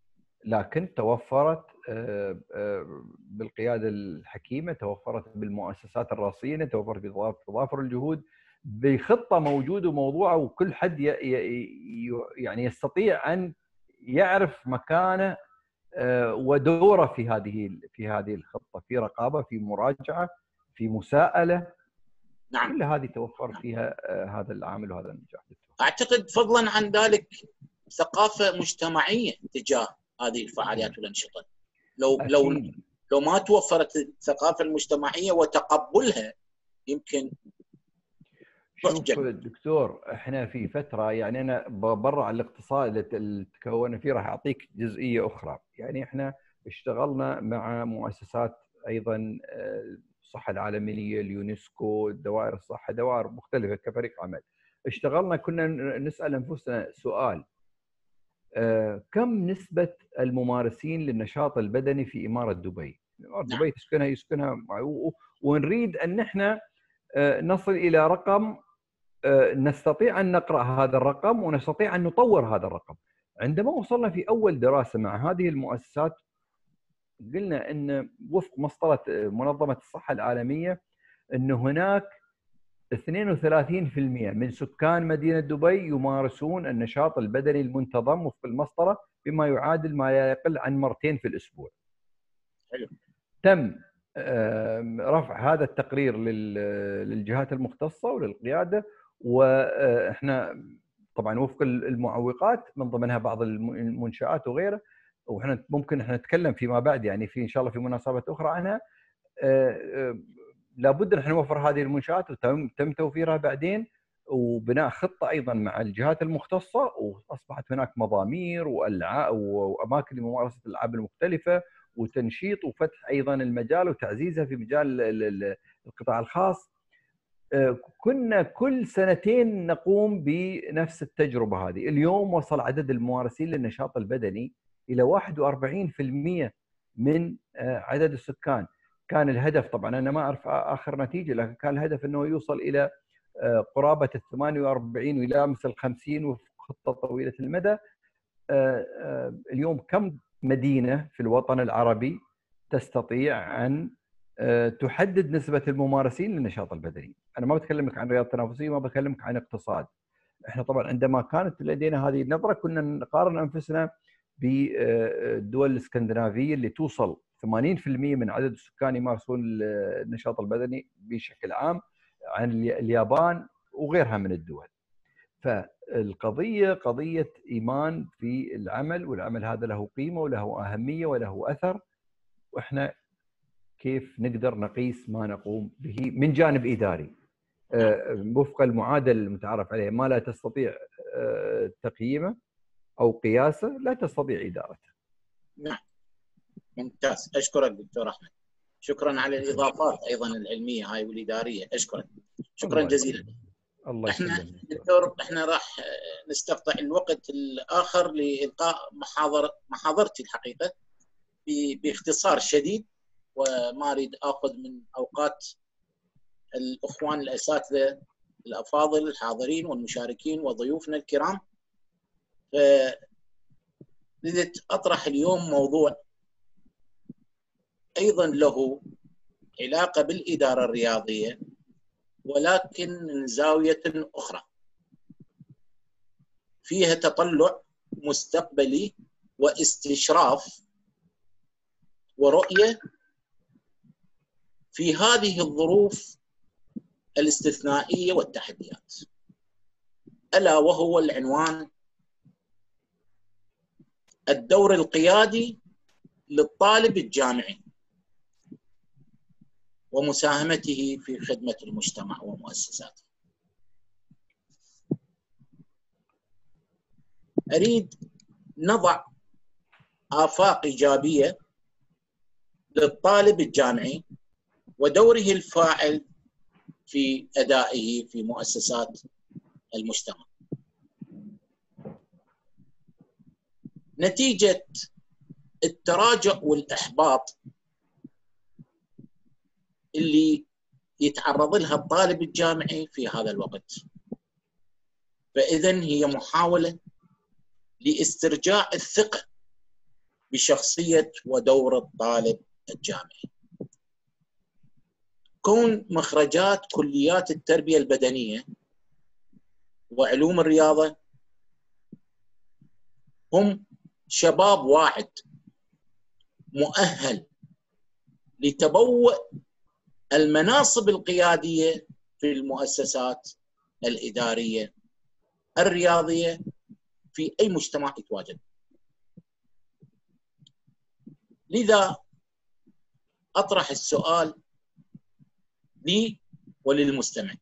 لكن توفرت بالقياده الحكيمه، توفرت بالمؤسسات الراسينه، توفرت بتضافر الجهود بخطه موجوده وموضوعه، وكل حد يعني يستطيع ان يعرف مكانه ودوره في هذه الخطه، في رقابه، في مراجعه، في مساءله. نعم. كل هذه توفر فيها هذا العامل وهذا النجاح. اعتقد فضلا عن ذلك ثقافه مجتمعيه تجاه هذه الفعاليات والانشطه. لو ما توفرت الثقافه المجتمعيه وتقبلها يمكن. شوف دكتور، احنا في فتره، يعني انا برا عن الاقتصاد اللي تكون فيه راح اعطيك جزئيه اخرى. يعني احنا اشتغلنا مع مؤسسات ايضا الصحه العالميه، اليونسكو، دوائر الصحه، دوائر مختلفه كفريق عمل. اشتغلنا كنا نسال انفسنا سؤال: كم نسبه الممارسين للنشاط البدني في اماره دبي؟ اماره دبي يسكنها ونريد ان احنا نصل الى رقم نستطيع أن نقرأ هذا الرقم ونستطيع أن نطور هذا الرقم. عندما وصلنا في أول دراسة مع هذه المؤسسات قلنا أن وفق مسطرة منظمة الصحة العالمية أن هناك 32% من سكان مدينة دبي يمارسون النشاط البدني المنتظم وفق المسطرة بما يعادل ما لا يقل عن 2 مرات في الأسبوع. تم رفع هذا التقرير للجهات المختصة وللقيادة، واحنا طبعا وفق المعوقات من ضمنها بعض المنشآت وغيره، واحنا ممكن احنا نتكلم فيما بعد يعني في ان شاء الله في مناسبات اخرى عنها. لابد ان نوفر هذه المنشآت وتم توفيرها بعدين، وبناء خطه ايضا مع الجهات المختصه، واصبحت هناك مضامير واماكن لممارسه الالعاب المختلفه وتنشيط وفتح ايضا المجال وتعزيزها في مجال القطاع الخاص. كنا كل 2 سنين نقوم بنفس التجربه هذه. اليوم وصل عدد الممارسين للنشاط البدني الى 41% من عدد السكان. كان الهدف، طبعا انا ما اعرف اخر نتيجه، لكن كان الهدف انه يوصل الى قرابه 48 ويلامس ال 50 وفق خطه طويله المدى. اليوم كم مدينه في الوطن العربي تستطيع ان تحدد نسبة الممارسين للنشاط البدني؟ أنا ما بتكلمك عن رياضة تنافسية، ما بكلمك عن اقتصاد. إحنا طبعا عندما كانت لدينا هذه النظرة كنا نقارن أنفسنا بالدول الاسكندنافية اللي توصل 80% من عدد السكان يمارسون النشاط البدني بشكل عام، عن اليابان وغيرها من الدول. فالقضية قضية إيمان في العمل، والعمل هذا له قيمة وله أهمية وله أثر، وإحنا كيف نقدر نقيس ما نقوم به من جانب إداري وفق المعادلة المتعارف عليها. ما لا تستطيع تقييمه أو قياسه لا تستطيع إدارته. نعم، ممتاز. أشكرك دكتور أحمد، شكرا على الإضافات أيضا العلمية هاي والإدارية. أشكرك، شكرا جزيلا. الله احنا دكتور احنا راح نستقطع الوقت الآخر لإلقاء محاضرتي الحقيقة باختصار شديد، وما أريد أخذ من أوقات الأخوان الأساتذة الأفاضل الحاضرين والمشاركين وضيوفنا الكرام. فردت أطرح اليوم موضوع أيضا له علاقة بالإدارة الرياضية، ولكن من زاوية أخرى فيها تطلع مستقبلي واستشراف ورؤية في هذه الظروف الاستثنائية والتحديات، ألا وهو العنوان: الدور القيادي للطالب الجامعي ومساهمته في خدمة المجتمع ومؤسساته. أريد نضع آفاق إيجابية للطالب الجامعي ودوره الفاعل في أدائه في مؤسسات المجتمع. نتيجة التراجع والإحباط اللي يتعرض لها الطالب الجامعي في هذا الوقت، فإذن هي محاولة لاسترجاع الثقة بشخصية ودور الطالب الجامعي. كون مخرجات كليات التربية البدنية وعلوم الرياضة هم شباب واعد مؤهل لتبوء المناصب القيادية في المؤسسات الإدارية الرياضية في أي مجتمع يتواجد. لذا أطرح السؤال لي وللمستمع: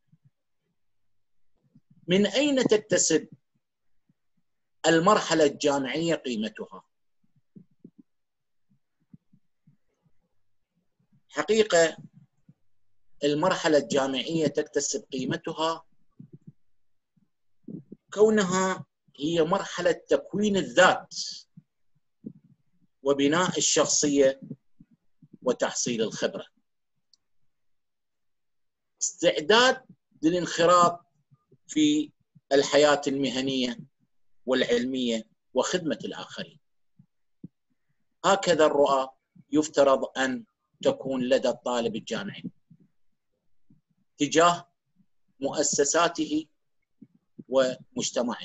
من أين تكتسب المرحلة الجامعية قيمتها؟ حقيقة المرحلة الجامعية تكتسب قيمتها كونها هي مرحلة تكوين الذات وبناء الشخصية وتحصيل الخبرة، استعداد للانخراط في الحياة المهنية والعلمية وخدمة الآخرين. هكذا الرؤى يفترض أن تكون لدى الطالب الجامعي تجاه مؤسساته ومجتمعه.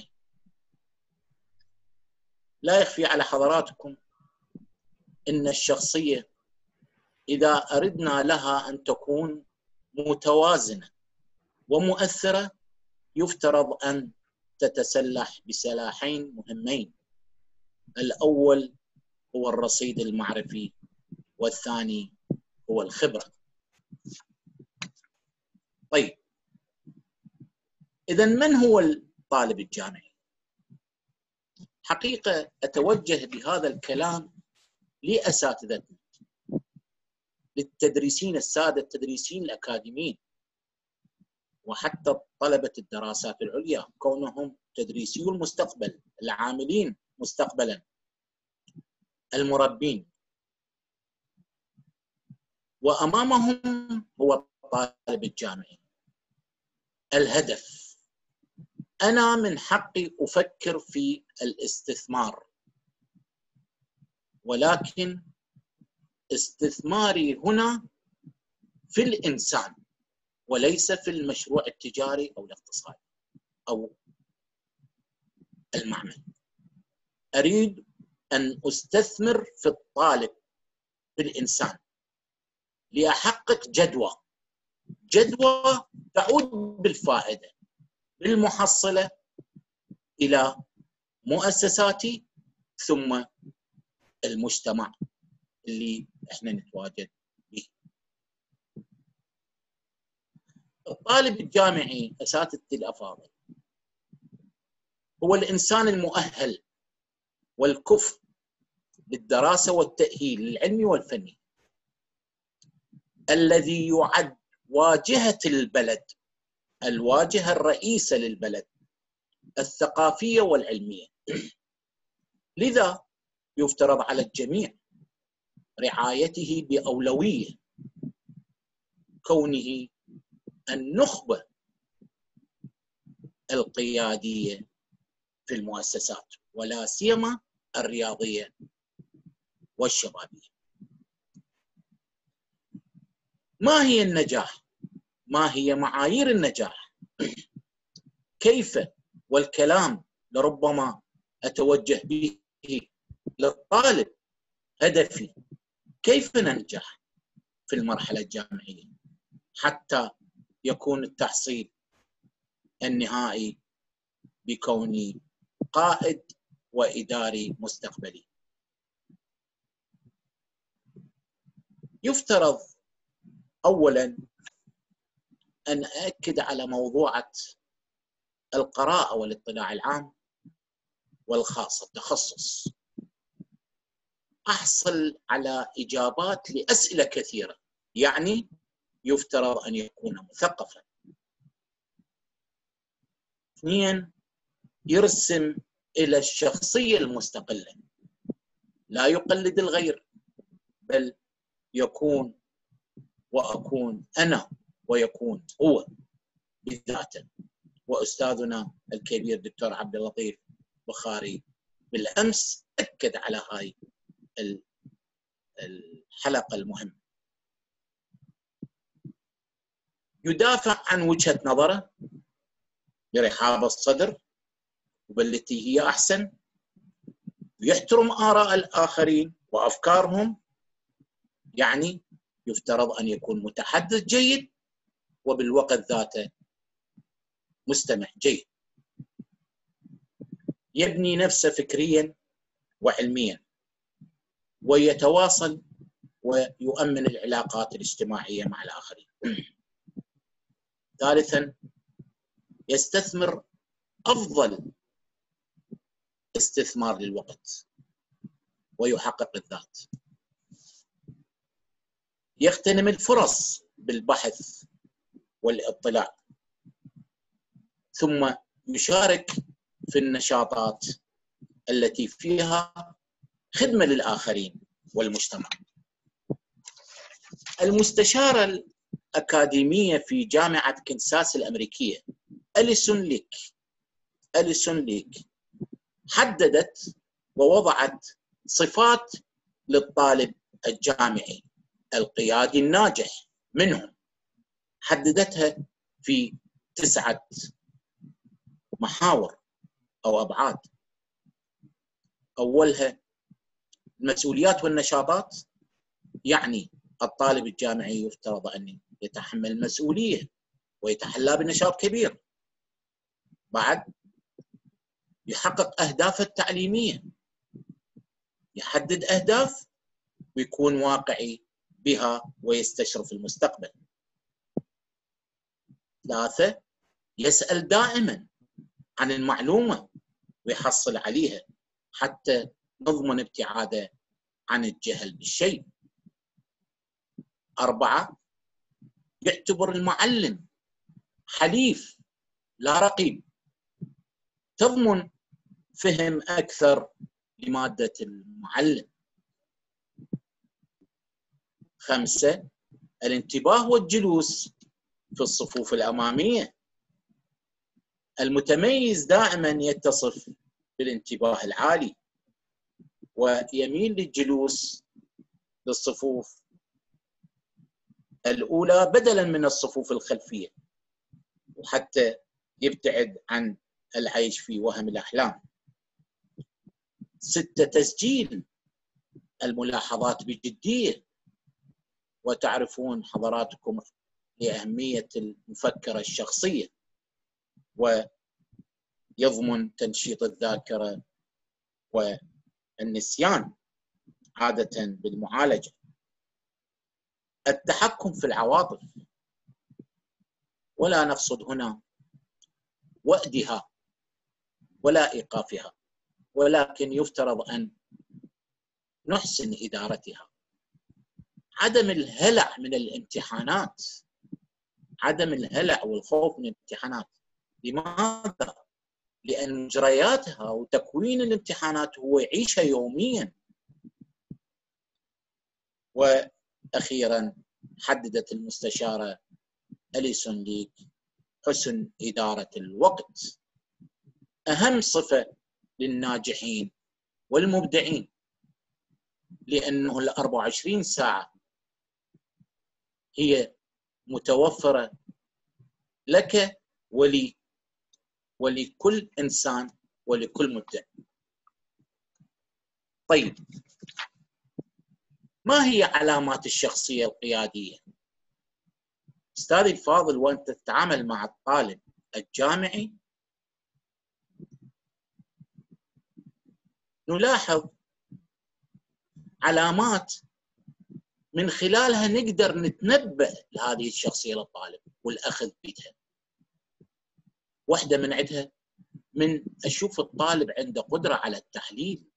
لا يخفي على حضراتكم إن الشخصية إذا أردنا لها أن تكون متوازنة ومؤثرة يفترض أن تتسلح بسلاحين مهمين: الأول هو الرصيد المعرفي، والثاني هو الخبرة. طيب، إذن من هو الطالب الجامعي؟ حقيقة أتوجه بهذا الكلام لأساتذتنا، للتدريسين السادة، التدريسين الأكاديميين، وحتى طلبة الدراسات العليا كونهم تدريسيو المستقبل، العاملين مستقبلا، المربين. وأمامهم هو الطالب الجامعي. الهدف: أنا من حقي أفكر في الاستثمار، ولكن استثماري هنا في الإنسان وليس في المشروع التجاري أو الاقتصادي أو المعمل. أريد أن أستثمر في الطالب، في الإنسان، لأحقق جدوى تعود بالفائدة بالمحصلة إلى مؤسساتي ثم المجتمع اللي احنا نتواجد به. الطالب الجامعي أساتذتي الأفاضل هو الإنسان المؤهل والكفء للدراسة والتأهيل العلمي والفني، الذي يعد واجهة البلد، الواجهة الرئيسة للبلد الثقافية والعلمية. لذا يفترض على الجميع رعايته بأولوية، كونه النخبة القيادية في المؤسسات ولا سيما الرياضية والشبابية. ما هي النجاح؟ ما هي معايير النجاح؟ كيف؟ والكلام لربما أتوجه به للطالب، هدفي كيف ننجح في المرحلة الجامعية حتى يكون التحصيل النهائي بكوني قائد وإداري مستقبلي. يفترض أولاً أن أأكد على موضوعة القراءة والاطلاع العام والخاص، التخصص. أحصل على إجابات لأسئلة كثيرة، يعني يفترض أن يكون مثقفاً. اثنين، يرسم إلى الشخصية المستقلة، لا يقلد الغير، بل يكون وأكون أنا ويكون هو بذاته. وأستاذنا الكبير دكتور عبد اللطيف بخاري بالأمس أكد على هاي الحلقة المهمة. يدافع عن وجهة نظره برحاب الصدر وبالتي هي أحسن، ويحترم آراء الآخرين وأفكارهم، يعني يفترض أن يكون متحدث جيد وبالوقت ذاته مستمع جيد. يبني نفسه فكريا وعلميا، ويتواصل ويؤمن العلاقات الاجتماعية مع الآخرين. ثالثا، يستثمر أفضل استثمار للوقت ويحقق الذات. يغتنم الفرص بالبحث والاطلاع، ثم يشارك في النشاطات التي فيها خدمة للآخرين والمجتمع. المستشارة الأكاديمية في جامعة كنساس الأمريكية أليسون ليك حددت ووضعت صفات للطالب الجامعي القيادي الناجح منهم، حددتها في 9 محاور أو أبعاد. أولها المسؤوليات والنشاطات، يعني الطالب الجامعي يفترض أن يتحمل مسؤولية ويتحلى بنشاط كبير. بعد يحقق أهدافه التعليمية، يحدد أهداف ويكون واقعي بها ويستشرف المستقبل. 3، يسأل دائما عن المعلومة ويحصل عليها حتى نضمن ابتعاده عن الجهل بالشيء. 4، يعتبر المعلم حليف لا رقيب، تضمن فهم أكثر لمادة المعلم. 5، الانتباه والجلوس في الصفوف الأمامية. المتميز دائما يتصف بالانتباه العالي ويميل للجلوس للصفوف الأولى بدلا من الصفوف الخلفية، وحتى يبتعد عن العيش في وهم الأحلام. 6، تسجيل الملاحظات بجدية، وتعرفون حضراتكم لأهمية المفكرة الشخصية، ويضمن تنشيط الذاكرة والنسيان عادة بالمعالجة. التحكم في العواطف، ولا نقصد هنا وأدها ولا إيقافها، ولكن يفترض أن نحسن إدارتها. عدم الهلع من الامتحانات، عدم الهلع والخوف من الامتحانات. لماذا؟ لأن مجرياتها وتكوين الامتحانات هو يعيشها يوميا. وأخيرا، حددت المستشارة أليسون ليك حسن إدارة الوقت، أهم صفة للناجحين والمبدعين، لأنه 24 ساعة هي متوفرة لك ولكل إنسان ولكل مبدع. طيب، ما هي علامات الشخصية القيادية؟ أستاذي الفاضل، وأنت تتعامل مع الطالب الجامعي نلاحظ علامات من خلالها نقدر نتنبأ لهذه الشخصية للطالب والأخذ بيدها. واحدة من عندها، من أشوف الطالب عنده قدرة على التحليل.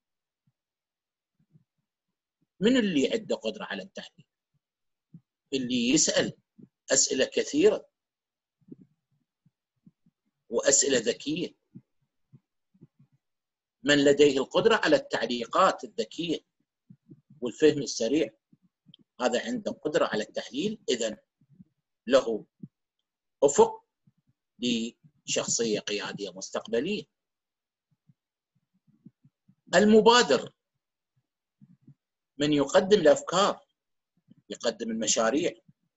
من اللي عنده قدرة على التحليل؟ اللي يسأل أسئلة كثيرة وأسئلة ذكية. من لديه القدرة على التعليقات الذكية والفهم السريع، هذا عنده قدرة على التحليل، إذن له أفق لشخصية قيادية مستقبلية. المبادر، من يقدم الأفكار، يقدم المشاريع،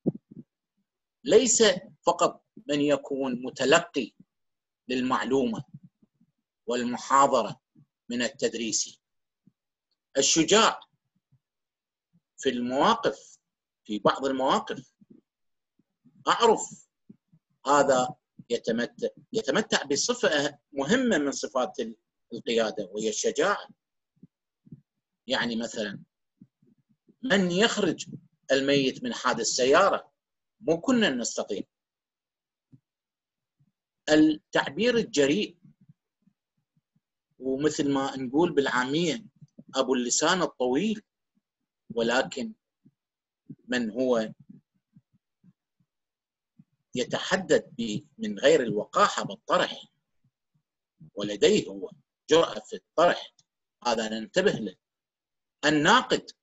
ليس فقط من يكون متلقي للمعلومة والمحاضرة من التدريس. الشجاع في المواقف، في بعض المواقف أعرف هذا يتمتع بصفة مهمة من صفات القيادة وهي الشجاعة. يعني مثلا من يخرج الميت من حادث سيارة مو كنا نستطيع. التعبير الجريء، ومثل ما نقول بالعامية أبو اللسان الطويل، ولكن من هو يتحدث من غير الوقاحة بالطرح ولديه هو جرأة في الطرح، هذا ننتبه له. الناقد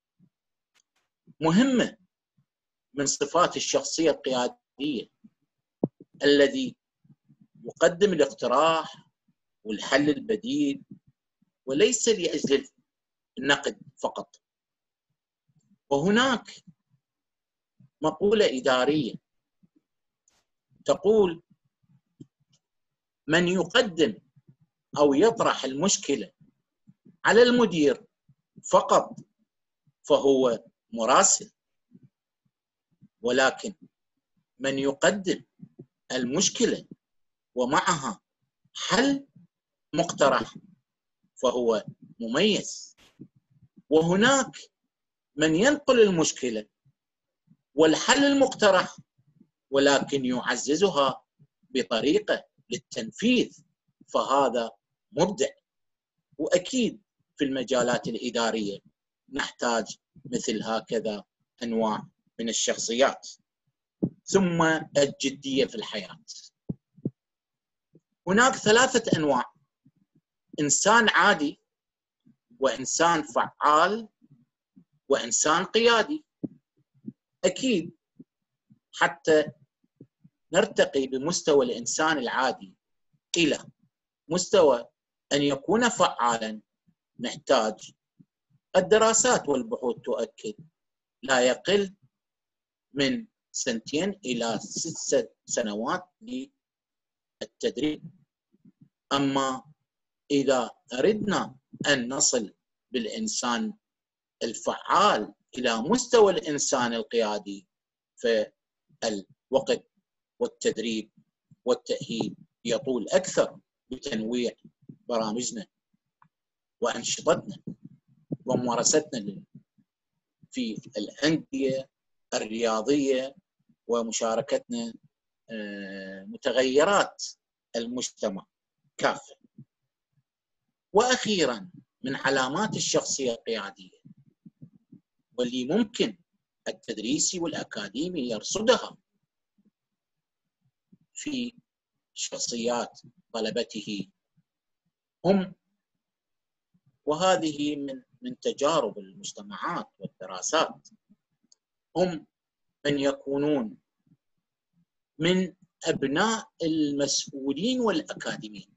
مهمة من صفات الشخصية القيادية، الذي يقدم الاقتراح والحل البديل وليس لأجل النقد فقط. وهناك مقولة إدارية تقول: من يقدم أو يطرح المشكلة على المدير فقط فهو مراسل، ولكن من يقدم المشكلة ومعها حل مقترح فهو مميز. وهناك من ينقل المشكلة والحل المقترح ولكن يعززها بطريقة للتنفيذ، فهذا مبدع. وأكيد في المجالات الإدارية نحتاج مثل هكذا أنواع من الشخصيات. ثم الجدية في الحياة. هناك 3 أنواع: إنسان عادي، وإنسان فعال، وإنسان قيادي. أكيد حتى نرتقي بمستوى الإنسان العادي إلى مستوى أن يكون فعالا نحتاج الدراسات والبحوث تؤكد لا يقل من 2 إلى 6 سنوات للتدريب. أما إذا أردنا أن نصل بالإنسان الفعال إلى مستوى الإنسان القيادي فالوقت والتدريب والتأهيل يطول أكثر بتنويع برامجنا وأنشطتنا وممارستنا في الأندية الرياضية ومشاركتنا متغيرات المجتمع كافة. وأخيرا من علامات الشخصية القيادية واللي ممكن التدريسي والأكاديمي يرصدها في شخصيات طلبته هم، وهذه من تجارب المجتمعات والدراسات، هم من يكونون من أبناء المسؤولين والأكاديميين،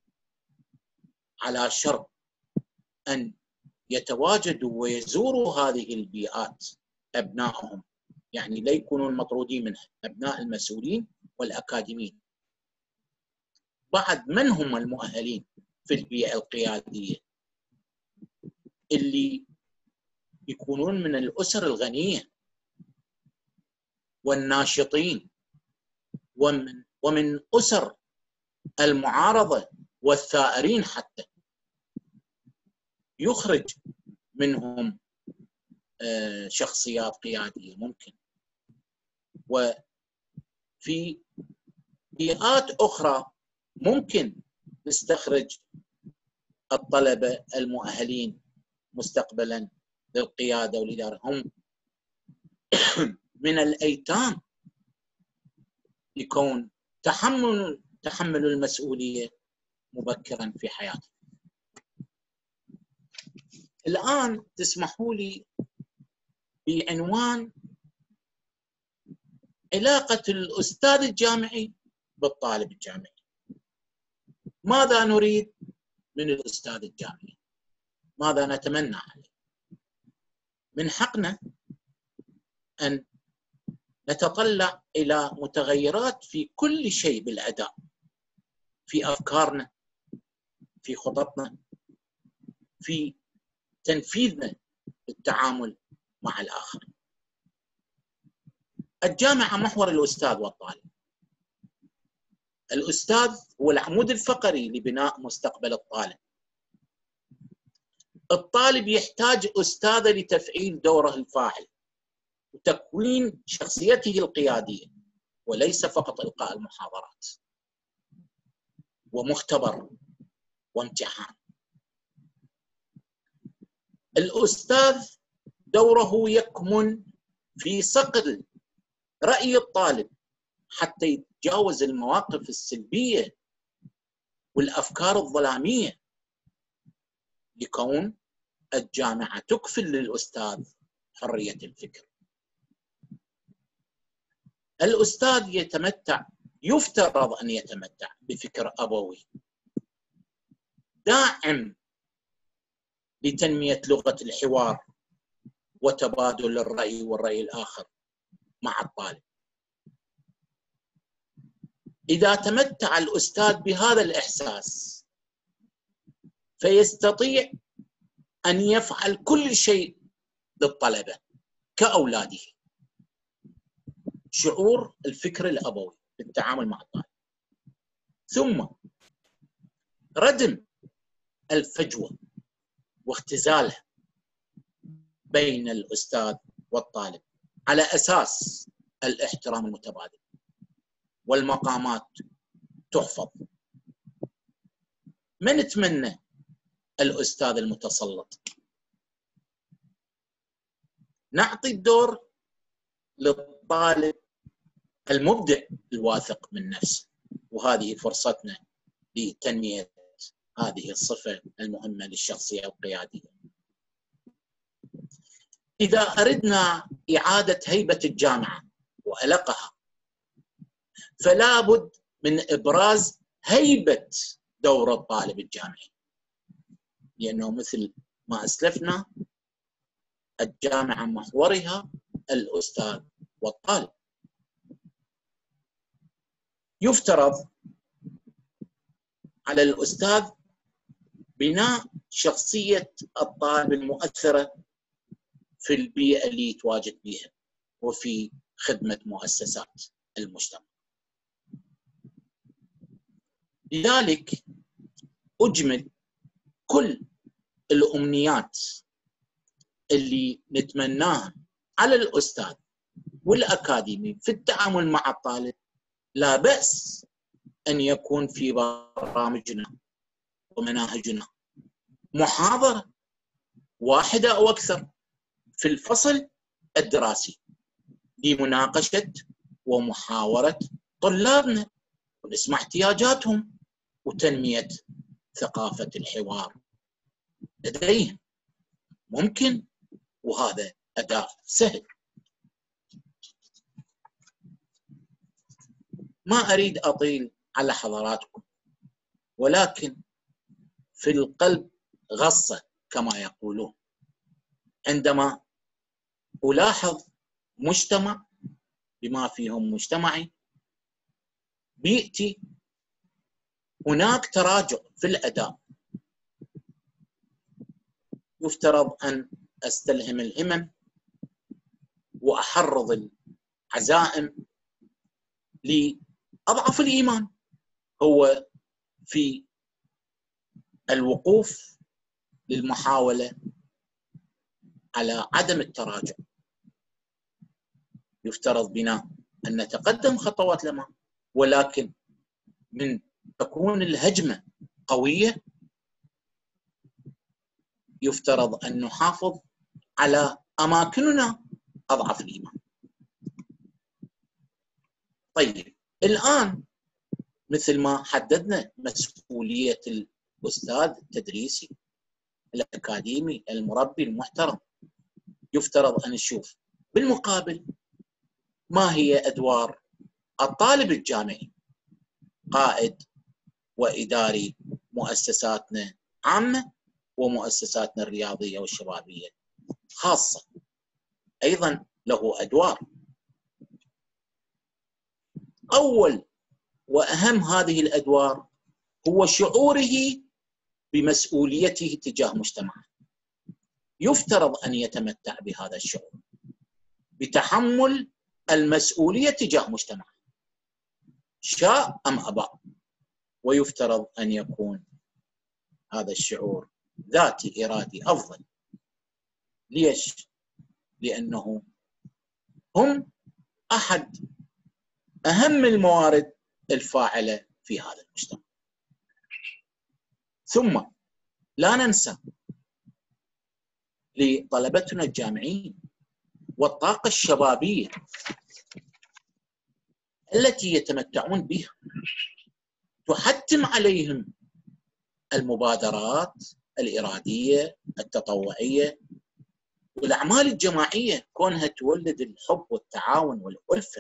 على شرط أن يتواجدوا ويزوروا هذه البيئات أبنائهم، يعني لا يكونون مطرودين منها، أبناء المسؤولين والأكاديميين. بعد من هم المؤهلين في البيئة القيادية؟ اللي يكونون من الأسر الغنية والناشطين ومن أسر المعارضة والثائرين، حتى يخرج منهم شخصيات قيادية ممكن. وفي بيئات أخرى ممكن نستخرج الطلبة المؤهلين مستقبلا للقيادة والإدارة، هم من الأيتام يكون تحمل المسؤولية مبكرا في حياته. الآن تسمحوا لي بعنوان علاقة الأستاذ الجامعي بالطالب الجامعي. ماذا نريد من الأستاذ الجامعي؟ ماذا نتمنى عليه؟ من حقنا أن نتطلع إلى متغيرات في كل شيء بالأداء، في أفكارنا، في خططنا، في تنفيذنا بالتعامل مع الآخر. الجامعة محور الأستاذ والطالب. الأستاذ هو العمود الفقري لبناء مستقبل الطالب. الطالب يحتاج أستاذه لتفعيل دوره الفاعل وتكوين شخصيته القيادية، وليس فقط إلقاء المحاضرات ومختبر وامتحان. الأستاذ دوره يكمن في صقل رأي الطالب حتى يتجاوز المواقف السلبية والأفكار الظلامية، لكون الجامعة تكفل للأستاذ حرية الفكر. الأستاذ يفترض أن يتمتع بفكر أبوي داعم لتنمية لغة الحوار وتبادل الرأي والرأي الآخر مع الطالب. إذا تمتع الأستاذ بهذا الإحساس فيستطيع أن يفعل كل شيء للطلبة كأولاده. شعور الفكر الأبوي بالتعامل مع الطالب، ثم ردم الفجوة واختزالها بين الأستاذ والطالب على أساس الاحترام المتبادل والمقامات تحفظ. ما نتمنى الأستاذ المتسلط. نعطي الدور للطالب المبدع الواثق من نفسه، وهذه فرصتنا لتنمية هذه الصفة المهمة للشخصية القيادية. إذا أردنا إعادة هيبة الجامعة وألقها، فلا بد من إبراز هيبة دور الطالب الجامعي، لأنه مثل ما أسلفنا الجامعة محورها الأستاذ والطالب. يفترض على الأستاذ بناء شخصية الطالب المؤثرة في البيئة اللي يتواجد بها وفي خدمة مؤسسات المجتمع. لذلك أجمل كل الأمنيات اللي نتمناها على الأستاذ والأكاديمي في التعامل مع الطالب. لا بأس أن يكون في برامجنا ومناهجنا محاضرة واحدة أو أكثر في الفصل الدراسي لمناقشة ومحاورة طلابنا ونسمع احتياجاتهم وتنمية ثقافة الحوار لديهم. ممكن، وهذا أداء سهل. ما أريد أطيل على حضراتكم، ولكن في القلب غصة كما يقولون عندما ألاحظ مجتمع بما فيهم مجتمعي بيئتي هناك تراجع في الأداء. يفترض أن أستلهم الهمم وأحرض العزائم لأضعف الإيمان هو في الوقوف للمحاولة على عدم التراجع. يفترض بنا أن نتقدم خطوات لما، ولكن من تكون الهجمة قوية يفترض أن نحافظ على أماكننا أضعف الإيمان. طيب، الآن مثل ما حددنا مسؤولية الأستاذ التدريسي الأكاديمي المربي المحترم، يفترض أن نشوف بالمقابل ما هي أدوار الطالب الجامعي، قائد وإداري مؤسساتنا عامة ومؤسساتنا الرياضية والشبابية خاصة. أيضا له أدوار. أول وأهم هذه الأدوار هو شعوره بمسؤوليته تجاه مجتمعه. يفترض أن يتمتع بهذا الشعور، بتحمل المسؤولية تجاه مجتمعه، شاء أم أبى. ويفترض أن يكون هذا الشعور ذاتي إرادي أفضل. ليش؟ لأنه هم أحد أهم الموارد الفاعلة في هذا المجتمع. ثم لا ننسى لطلبتنا الجامعيين والطاقة الشبابية التي يتمتعون بها، تحتم عليهم المبادرات الإرادية التطوعية والأعمال الجماعية، كونها تولد الحب والتعاون والألفة،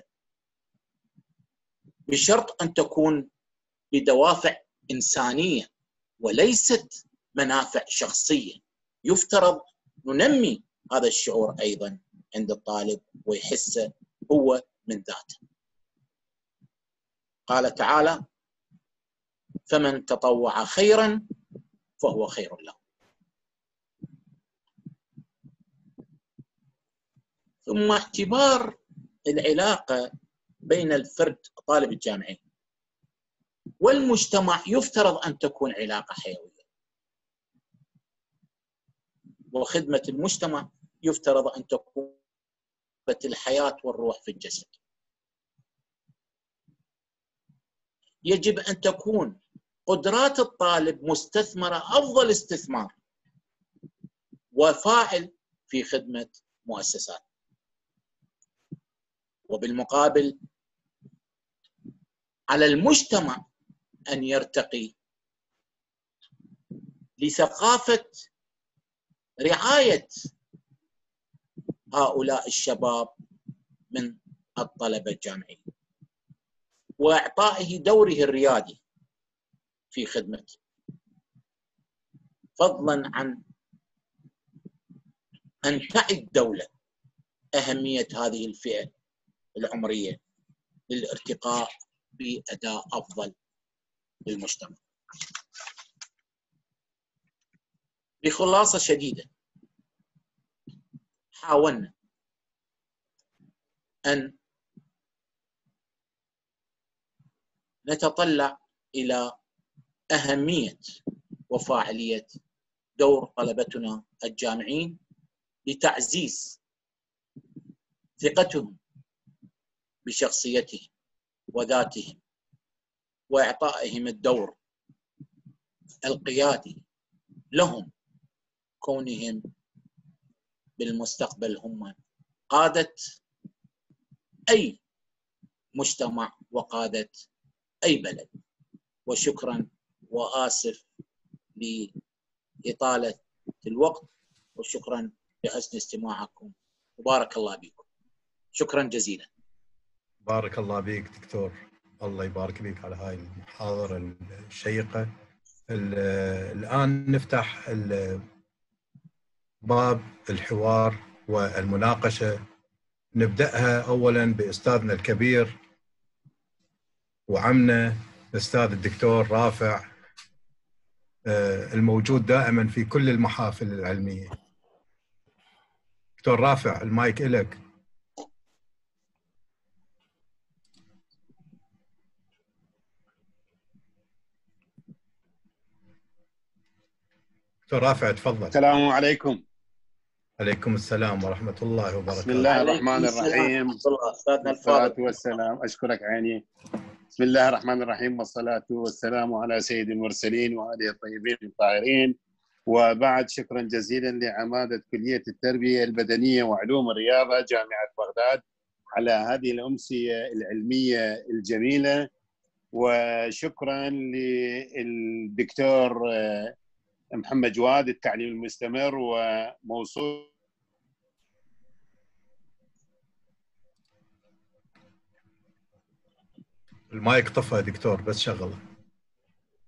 بشرط أن تكون بدوافع إنسانية وليست منافع شخصية. يفترض ننمي هذا الشعور أيضا عند الطالب ويحسه هو من ذاته. قال تعالى: فمن تطوع خيرا فهو خير له. ثم اعتبار العلاقة بين الفرد طالب الجامعي والمجتمع يفترض أن تكون علاقة حيوية، وخدمة المجتمع يفترض أن تكون الحياة والروح في الجسد. يجب أن تكون قدرات الطالب مستثمرة أفضل استثمار وفاعل في خدمة مؤسسات. وبالمقابل على المجتمع أن يرتقي لثقافة رعاية هؤلاء الشباب من الطلبة الجامعيين وإعطائه دوره الريادي في خدمة، فضلا عن أن تعي الدولة أهمية هذه الفئة العمرية للارتقاء بأداء أفضل للمجتمع. بخلاصة شديدة، حاولنا أن نتطلع إلى أهمية وفاعلية دور طلبتنا الجامعين لتعزيز ثقتهم بشخصيتهم وذاتهم، وإعطائهم الدور القيادي لهم، كونهم بالمستقبل هم قادة أي مجتمع وقادة أي بلد. وشكرا، وآسف لإطالة الوقت، وشكرا لحسن استماعكم، وبارك الله بكم. شكرا جزيلا. بارك الله بك دكتور، الله يبارك بك على هاي المحاضرة الشيقة. الآن نفتح باب الحوار والمناقشة. نبدأها أولا بأستاذنا الكبير وعمنا الأستاذ الدكتور رافع، الموجود دائما في كل المحافل العلمية. دكتور رافع، المايك إلك. دكتور رافع تفضل. السلام عليكم. عليكم السلام ورحمة الله وبركاته. بسم الله الرحمن الرحيم، والصلاة والسلام. أشكرك عيني. بسم الله الرحمن الرحيم، والصلاة والسلام على سيد المرسلين وآله الطيبين الطاهرين. وبعد، شكرا جزيلا لعمادة كلية التربية البدنية وعلوم الرياضة جامعة بغداد على هذه الأمسية العلمية الجميلة. وشكرا للدكتور محمد جواد، التعليم المستمر وموصول. المايك طفى دكتور، بس شغله.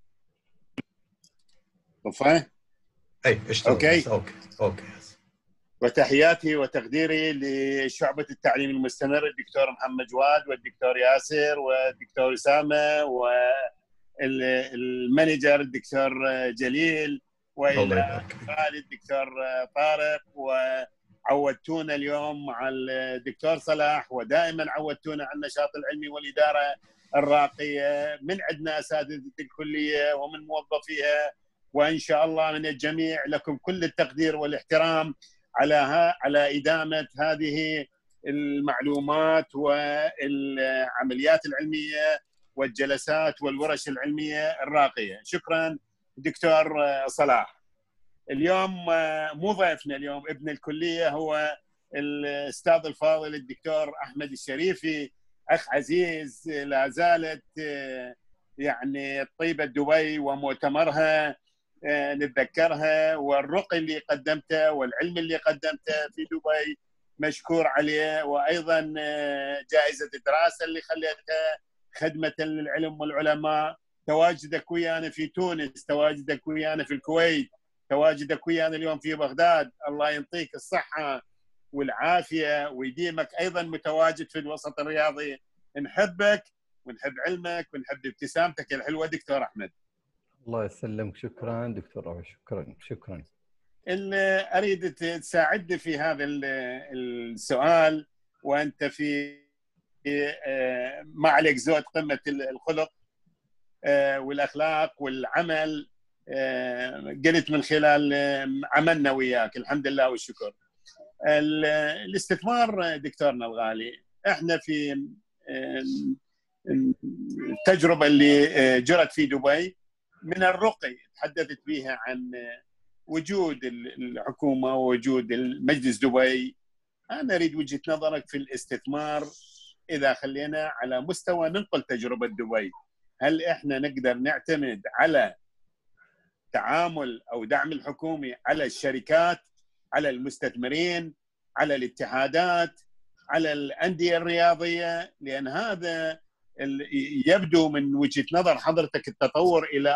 طفى؟ اي اشتغل. اوكي اوكي. وتحياتي وتقديري لشعبة التعليم المستمر الدكتور محمد جواد والدكتور ياسر والدكتور أسامة والمانجر الدكتور جليل وإلى خالد الدكتور طارق، وعودتونا اليوم مع الدكتور صلاح، ودائما عودتونا على النشاط العلمي والإدارة الراقية من عندنا أساتذة الكلية ومن موظفيها، وإن شاء الله من الجميع. لكم كل التقدير والاحترام على إدامة هذه المعلومات والعمليات العلمية والجلسات والورش العلمية الراقية. شكرا دكتور صلاح. اليوم مو ضيفنا اليوم ابن الكلية، هو الأستاذ الفاضل الدكتور أحمد الشريفي، أخ عزيز. لا زالت يعني طيبة دبي ومؤتمرها نتذكرها، والرقي اللي قدمته والعلم اللي قدمته في دبي مشكور عليه، وأيضا جائزة الدراسة اللي خليتها خدمة للعلم والعلماء. تواجدك ويانا في تونس، تواجدك ويانا في الكويت، تواجدك ويانا اليوم في بغداد، الله يعطيك الصحة والعافية ويديمك أيضا متواجد في الوسط الرياضي. نحبك ونحب علمك ونحب ابتسامتك الحلوة دكتور أحمد. الله يسلمك. شكرا دكتور أبو. شكرا. اللي أريد تساعدني في هذا السؤال، وأنت في ما عليك زود قمة الخلق والأخلاق والعمل، قلت من خلال عملنا وياك الحمد لله والشكر. الاستثمار دكتورنا الغالي، احنا في التجربة اللي جرت في دبي من الرقي تحدثت بها عن وجود الحكومة ووجود مجلس دبي. أنا أريد وجهة نظرك في الاستثمار إذا خلينا على مستوى ننقل تجربة دبي. هل إحنا نقدر نعتمد على تعامل أو دعم الحكومي على الشركات، على المستثمرين، على الاتحادات، على الأندية الرياضية؟ لأن هذا يبدو من وجهة نظر حضرتك التطور إلى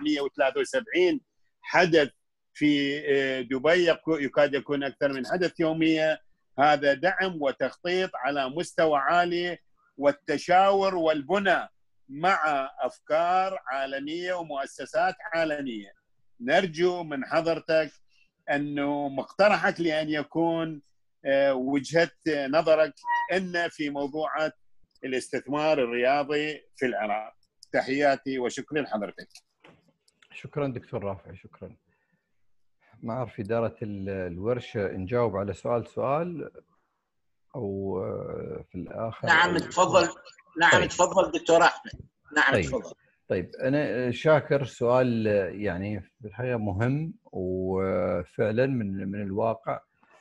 473 حدث في دبي، يكاد يكون أكثر من حدث يوميا. هذا دعم وتخطيط على مستوى عالي، والتشاور والبنى مع أفكار عالمية ومؤسسات عالمية. نرجو من حضرتك أنه مقترحك لأن يكون وجهة نظرك أن في موضوع الاستثمار الرياضي في العراق. تحياتي وشكرا لحضرتك. شكرا دكتور رافع. شكرا. ما أعرف إدارة الورشة نجاوب على سؤال أو في الآخر. نعم تفضل. نعم طيب. تفضل دكتور أحمد. نعم طيب. تفضل. طيب أنا شاكر سؤال يعني في الحقيقة مهم وفعلا من الواقع.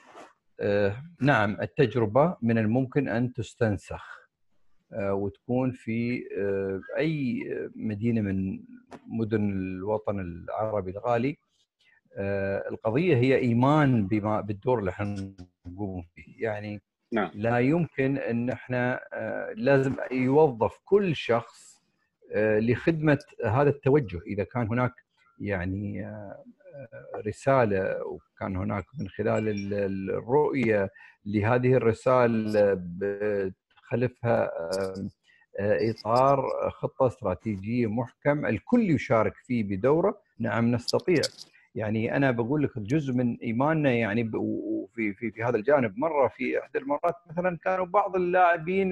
نعم التجربة من الممكن أن تستنسخ وتكون في أي مدينة من مدن الوطن العربي الغالي. القضية هي إيمان بالدور اللي احنا نقوم فيه. يعني نعم. لا يمكن أن احنا لازم يوظف كل شخص لخدمة هذا التوجه. إذا كان هناك يعني رسالة وكان هناك من خلال الرؤية لهذه الرسالة خلفها إطار خطة استراتيجية محكم الكل يشارك فيه بدوره، نعم نستطيع. يعني أنا بقول لك جزء من إيماننا يعني في هذا الجانب. مرة في إحدى المرات مثلا كانوا بعض اللاعبين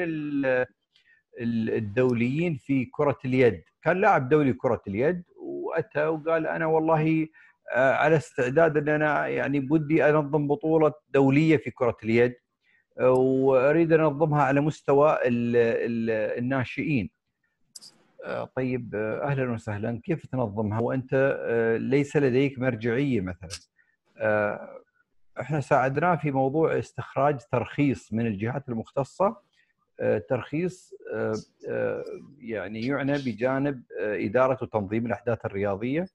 الدوليين في كرة اليد، كان لاعب دولي كرة اليد وأتى وقال أنا والله على استعداد أن أنا يعني بدي أنظم بطولة دولية في كرة اليد وأريد أن أنظمها على مستوى الناشئين. طيب أهلا وسهلا، كيف تنظمها وأنت ليس لديك مرجعية مثلا؟ احنا ساعدناه في موضوع استخراج ترخيص من الجهات المختصة، ترخيص يعني يعنى بجانب إدارة وتنظيم الأحداث الرياضية،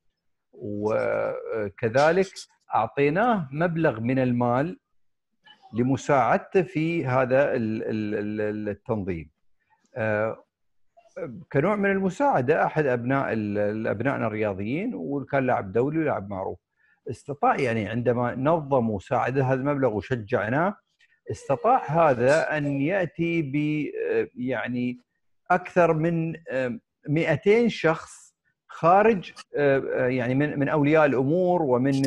وكذلك أعطيناه مبلغ من المال لمساعدته في هذا التنظيم كنوع من المساعدة. أحد أبنائنا الرياضيين وكان لاعب دولي ولاعب معروف، استطاع يعني عندما نظم وساعد هذا المبلغ وشجعناه، استطاع هذا أن يأتي ب يعني أكثر من 200 شخص خارج يعني من أولياء الأمور ومن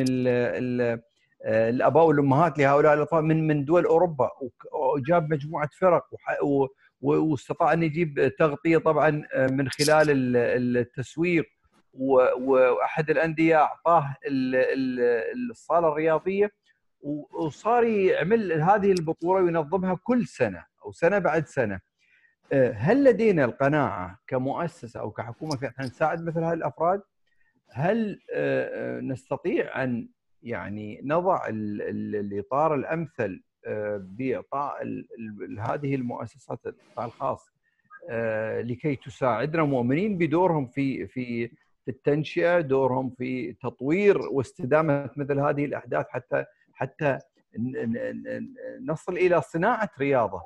الآباء والأمهات لهؤلاء الأطفال من دول أوروبا، وجاب مجموعة فرق واستطاع أن يجيب تغطية طبعا من خلال التسويق، وأحد الأندية أعطاه الصالة الرياضية، وصار يعمل هذه البطولة وينظمها كل سنة أو سنة بعد سنة. هل لدينا القناعة كمؤسسة أو كحكومة في أن نساعد مثل هذه الأفراد؟ هل نستطيع أن يعني نضع الإطار الأمثل بإعطاء هذه المؤسسات القطاع الخاص لكي تساعدنا، مؤمنين بدورهم في التنشئة، دورهم في تطوير واستدامة مثل هذه الأحداث حتى نصل إلى صناعة رياضة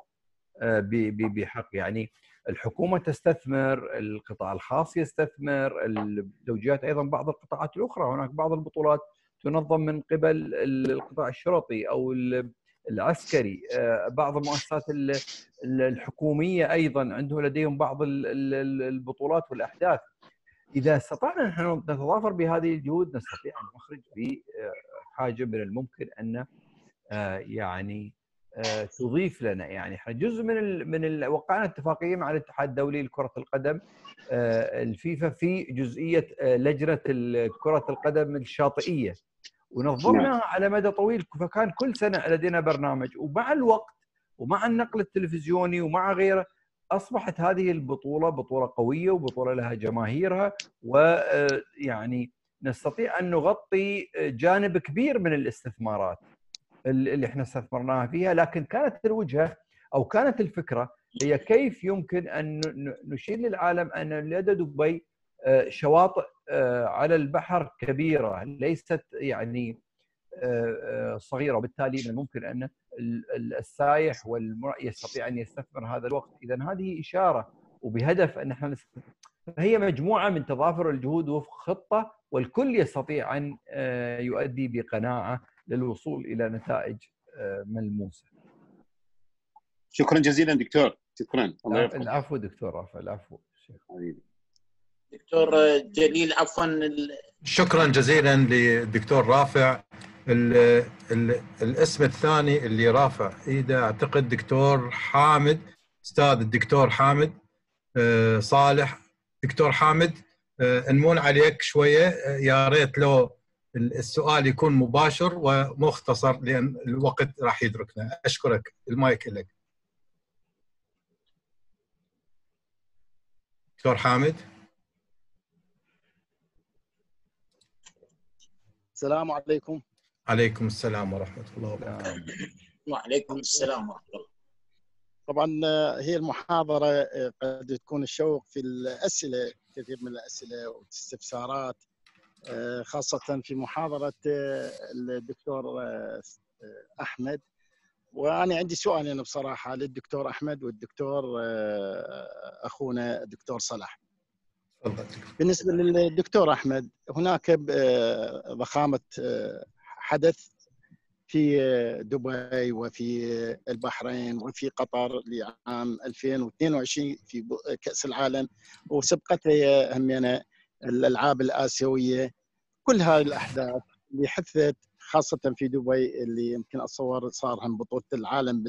بحق؟ يعني الحكومة تستثمر، القطاع الخاص يستثمر، التوجيهات أيضا بعض القطاعات الأخرى. هناك بعض البطولات تنظم من قبل القطاع الشرطي أو العسكري، بعض المؤسسات الحكومية أيضا لديهم بعض البطولات والأحداث. إذا استطعنا نحن نتضافر بهذه الجهود نستطيع أن نخرج بحاجة من الممكن أن يعني تضيف لنا. يعني احنا جزء وقعنا اتفاقيه مع الاتحاد الدولي لكره القدم الفيفا في جزئيه لجنه كره القدم الشاطئيه، ونظمناها على مدى طويل، فكان كل سنه لدينا برنامج، ومع الوقت ومع النقل التلفزيوني ومع غيره اصبحت هذه البطوله بطوله قويه وبطوله لها جماهيرها، ويعني نستطيع ان نغطي جانب كبير من الاستثمارات اللي احنا استثمرناها فيها. لكن كانت الوجهه او كانت الفكره هي كيف يمكن ان نشير للعالم ان لدى دبي شواطئ على البحر كبيره، ليست يعني صغيره، وبالتالي من الممكن ان السائح يستطيع ان يستثمر هذا الوقت. اذا هذه اشاره وبهدف ان احنا هي مجموعه من تضافر الجهود وفق خطه، والكل يستطيع ان يؤدي بقناعه للوصول الى نتائج ملموسه. شكرا جزيلا دكتور، شكرا. الله يرحمك. العفو دكتور رافع، العفو حبيبي. دكتور جليل عفوا. شكرا جزيلا للدكتور رافع. الاسم الثاني اللي رافع ايده اعتقد دكتور حامد، استاذ الدكتور حامد صالح. دكتور حامد نمون عليك شويه، يا ريت لو السؤال يكون مباشر ومختصر لان الوقت راح يدركنا. اشكرك، المايك لك دكتور حامد. السلام عليكم. عليكم السلام ورحمه الله وبركاته. وعليكم السلام ورحمه الله. طبعا هي المحاضره قد تكون الشوق في الاسئله، كثير من الاسئله والاستفسارات، خاصه في محاضره الدكتور احمد. وانا عندي سؤالين بصراحه للدكتور احمد والدكتور اخونا الدكتور صلاح. بالنسبه للدكتور احمد، هناك ضخامه حدث في دبي وفي البحرين وفي قطر لعام 2022 في كأس العالم، وسبقتها همنا الألعاب الآسيوية. كل هذه الأحداث اللي حدثت خاصة في دبي، اللي يمكن أتصور صار هم بطولة العالم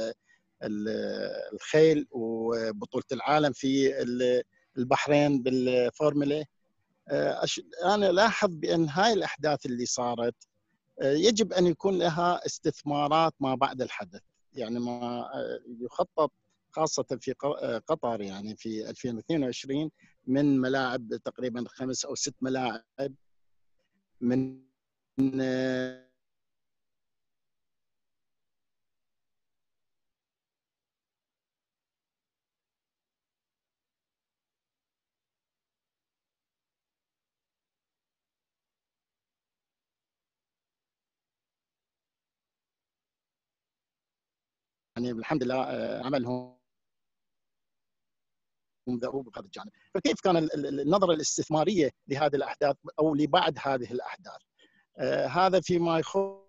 بالخيل وبطولة العالم في البحرين بالفورمولا. أنا لاحظ بأن هاي الأحداث اللي صارت يجب أن يكون لها استثمارات ما بعد الحدث، يعني ما يخطط خاصة في قطر يعني في 2022 من ملاعب تقريبا 5 أو 6 ملاعب، من يعني الحمد لله عملهم ذؤوب بهذا الجانب. فكيف كان النظرة الاستثمارية لهذه الأحداث أو لبعد هذه الأحداث؟ هذا فيما يخص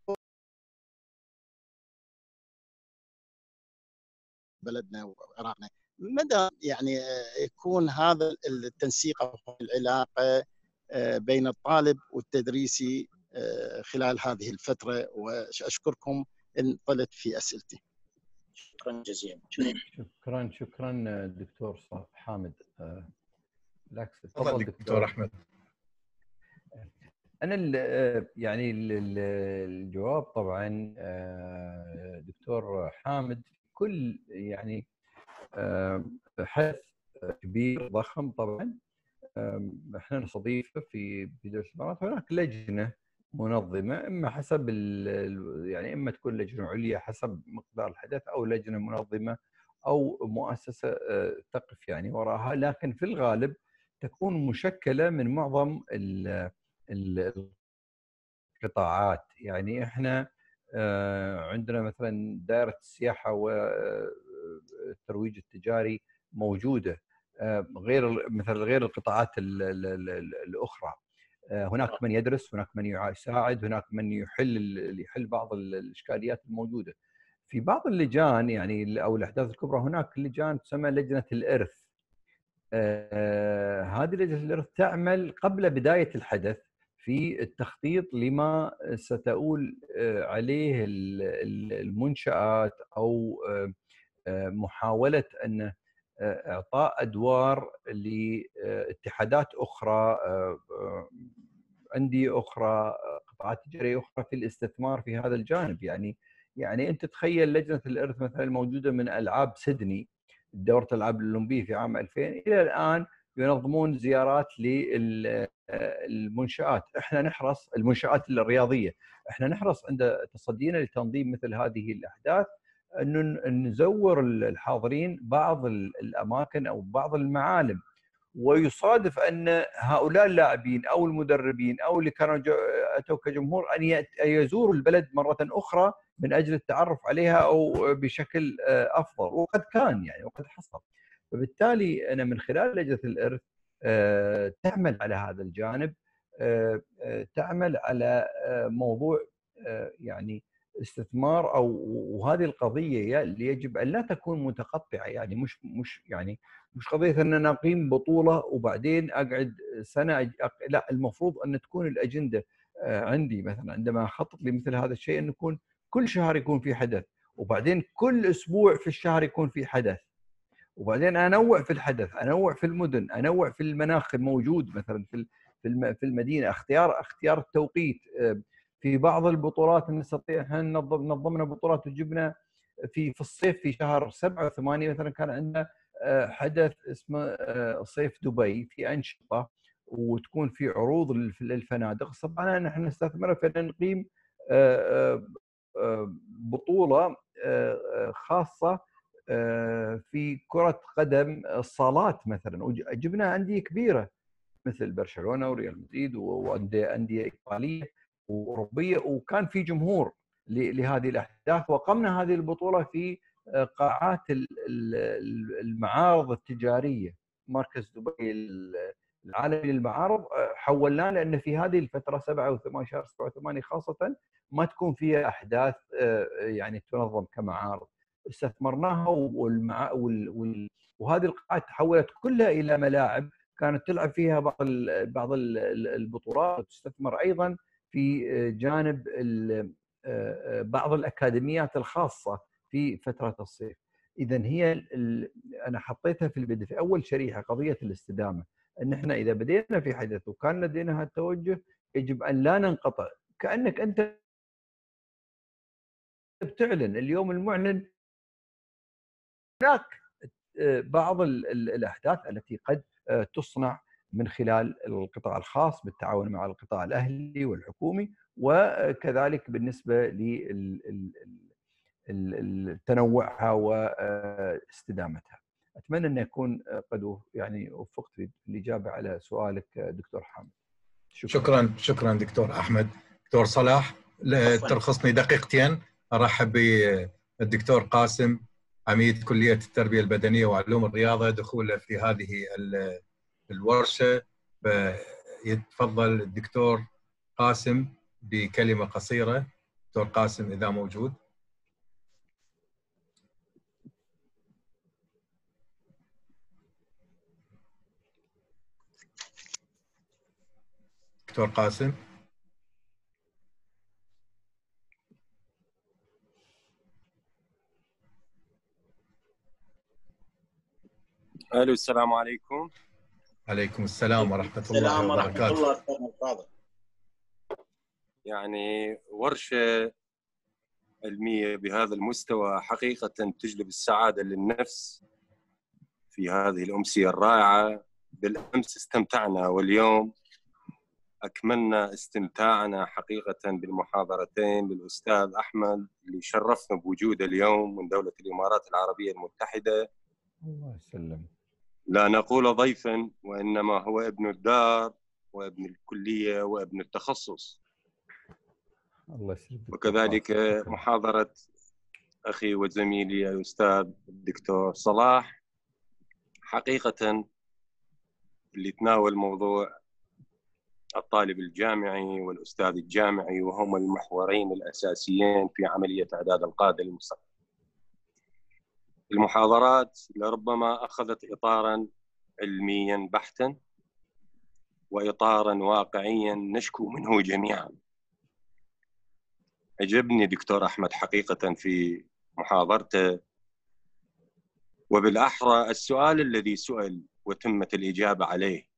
بلدنا وعراقنا. مدى يعني يكون هذا التنسيق أو العلاقة بين الطالب والتدريسي خلال هذه الفترة؟ وأشكركم إن طلت في أسئلتي. شكرا جزيلا. شكرا دكتور حامد. بالعكس تفضل دكتور أحمد. أنا يعني الجواب طبعا دكتور حامد كل يعني حدث كبير ضخم طبعا احنا نستضيفه في دولة الإمارات. هناك لجنة منظمة، اما حسب يعني اما تكون لجنة عليا حسب مقدار الحدث، او لجنة منظمة او مؤسسة تقف يعني وراها، لكن في الغالب تكون مشكلة من معظم القطاعات. يعني احنا عندنا مثلا دائرة السياحة والترويج التجاري موجودة، غير القطاعات الأخرى. هناك من يدرس، هناك من يساعد، هناك من يحل بعض الإشكاليات الموجودة في بعض اللجان يعني أو الأحداث الكبرى. هناك لجان تسمى لجنة الإرث. هذه لجنة الإرث تعمل قبل بداية الحدث في التخطيط لما ستؤول عليه المنشآت، أو محاولة أن إعطاء أدوار لاتحادات أخرى، أندية أخرى، قطاعات تجارية أخرى في الاستثمار في هذا الجانب. يعني أنت تخيل لجنة الإرث مثلا موجودة من ألعاب سيدني، دورة الألعاب الأولمبية في عام 2000 إلى الآن ينظمون زيارات للمنشآت. احنا نحرص المنشآت الرياضية، احنا نحرص عند تصدينا لتنظيم مثل هذه الأحداث أن نزور الحاضرين بعض الأماكن أو بعض المعالم. ويصادف أن هؤلاء اللاعبين أو المدربين أو اللي كانوا أتوا كجمهور أن يزوروا البلد مرة أخرى من أجل التعرف عليها أو بشكل أفضل، وقد كان يعني وقد حصل. فبالتالي أنا من خلال لجنة الإرث تعمل على هذا الجانب، تعمل على موضوع يعني استثمار، او وهذه القضيه اللي يجب ان لا تكون متقطعه. يعني مش قضيه ان انا اقيم بطوله وبعدين اقعد سنه لا، المفروض ان تكون الاجنده عندي مثلا عندما اخطط لمثل هذا الشيء ان يكون كل شهر يكون في حدث، وبعدين كل اسبوع في الشهر يكون في حدث، وبعدين انوع في الحدث، انوع في المدن، انوع في المناخ الموجود مثلا في المدينه، اختيار التوقيت. في بعض البطولات نستطيع احنا نظمنا بطولات وجبنا في الصيف في شهر 7 و8 مثلا كان عندنا حدث اسمه صيف دبي في انشطه، وتكون في عروض للفنادق. طبعا نحن نستثمر في ان نقيم بطوله خاصه في كره قدم الصالات مثلا، وجبنا انديه كبيره مثل برشلونه وريال مدريد وانديه ايطاليه واوروبيه، وكان في جمهور لهذه الاحداث. وقمنا هذه البطوله في قاعات المعارض التجاريه، مركز دبي العالمي للمعارض حولناه، لان في هذه الفتره 7 و8 شهر 7 و8 خاصه ما تكون فيها احداث يعني تنظم كمعارض، استثمرناها وهذه القاعات تحولت كلها الى ملاعب كانت تلعب فيها بعض البطولات، وتستثمر ايضا في جانب بعض الاكاديميات الخاصه في فتره الصيف. اذا هي انا حطيتها في البدء في اول شريحه قضيه الاستدامه، ان احنا اذا بدينا في حدث وكان لدينا هذا التوجه يجب ان لا ننقطع. كانك انت بتعلن اليوم المعلن، هناك بعض الاحداث التي قد تصنع من خلال القطاع الخاص بالتعاون مع القطاع الاهلي والحكومي، وكذلك بالنسبه لتنوعها واستدامتها. اتمنى ان اكون قد يعني وفقت في الاجابه على سؤالك دكتور حامد. شكرا دكتور احمد. دكتور صلاح، ترخصني دقيقتين ارحب بالدكتور قاسم، عميد كليه التربيه البدنيه وعلوم الرياضه، دخوله في هذه الورشه. يتفضل الدكتور قاسم بكلمة قصيرة. دكتور قاسم إذا موجود. دكتور قاسم. الو، السلام عليكم. عليكم السلام ورحمة الله وبركاته. الله أستاذنا الفاضل. يعني ورشة علمية بهذا المستوى حقيقة تجلب السعادة للنفس في هذه الأمسية الرائعة. بالأمس استمتعنا واليوم أكملنا استمتاعنا حقيقة بالمحاضرتين للأستاذ أحمد اللي شرفنا بوجوده اليوم من دولة الإمارات العربية المتحدة. الله يسلم. لا نقول ضيفا، وإنما هو ابن الدار وابن الكلية وابن التخصص. الله يسلمك. وكذلك محاضرة أخي وزميلي الأستاذ الدكتور صلاح، حقيقة اللي تناول موضوع الطالب الجامعي والأستاذ الجامعي، وهم المحورين الأساسيين في عملية إعداد القادة للمستقبل. المحاضرات لربما أخذت إطاراً علمياً بحتاً وإطاراً واقعياً نشكو منه جميعاً. عجبني دكتور أحمد حقيقة في محاضرته، وبالأحرى السؤال الذي سئل وتمت الإجابة عليه.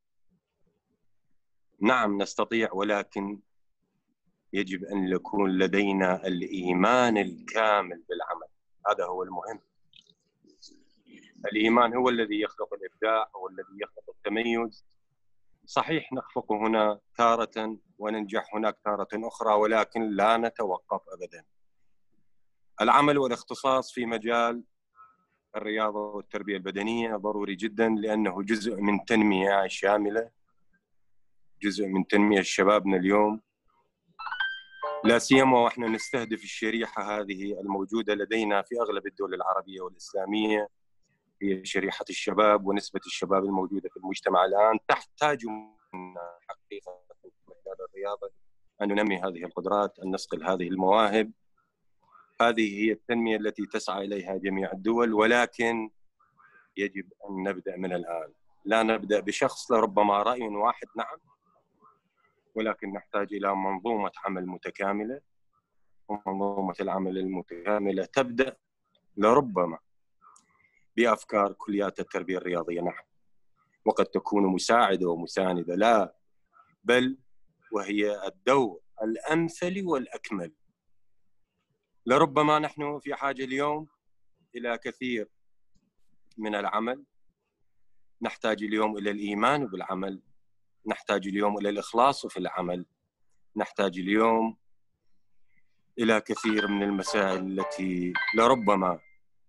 نعم نستطيع، ولكن يجب أن يكون لدينا الإيمان الكامل بالعمل. هذا هو المهم. الإيمان هو الذي يخلق الإبداع، هو الذي يخلق التميز. صحيح نخفق هنا تارة وننجح هناك تارة أخرى، ولكن لا نتوقف أبدا. العمل والاختصاص في مجال الرياضة والتربية البدنية ضروري جدا، لأنه جزء من تنمية شاملة، جزء من تنمية شبابنا اليوم، لا سيما وإحنا نستهدف الشريحة هذه الموجودة لدينا في أغلب الدول العربية والإسلامية، هي شريحة الشباب. ونسبة الشباب الموجودة في المجتمع الآن تحتاج منا حقيقة في مجال الرياضة أن ننمي هذه القدرات، أن نصقل هذه المواهب. هذه هي التنمية التي تسعى إليها جميع الدول، ولكن يجب أن نبدأ من الآن. لا نبدأ بشخص لربما رأي واحد، نعم، ولكن نحتاج إلى منظومة عمل متكاملة. ومنظومة العمل المتكاملة تبدأ لربما بأفكار كليات التربية الرياضية، نعم، وقد تكون مساعدة ومساندة، لا بل وهي الدور الأمثل والأكمل. لربما نحن في حاجة اليوم إلى كثير من العمل، نحتاج اليوم إلى الإيمان بالعمل، نحتاج اليوم إلى الإخلاص في العمل، نحتاج اليوم إلى كثير من المسائل التي لربما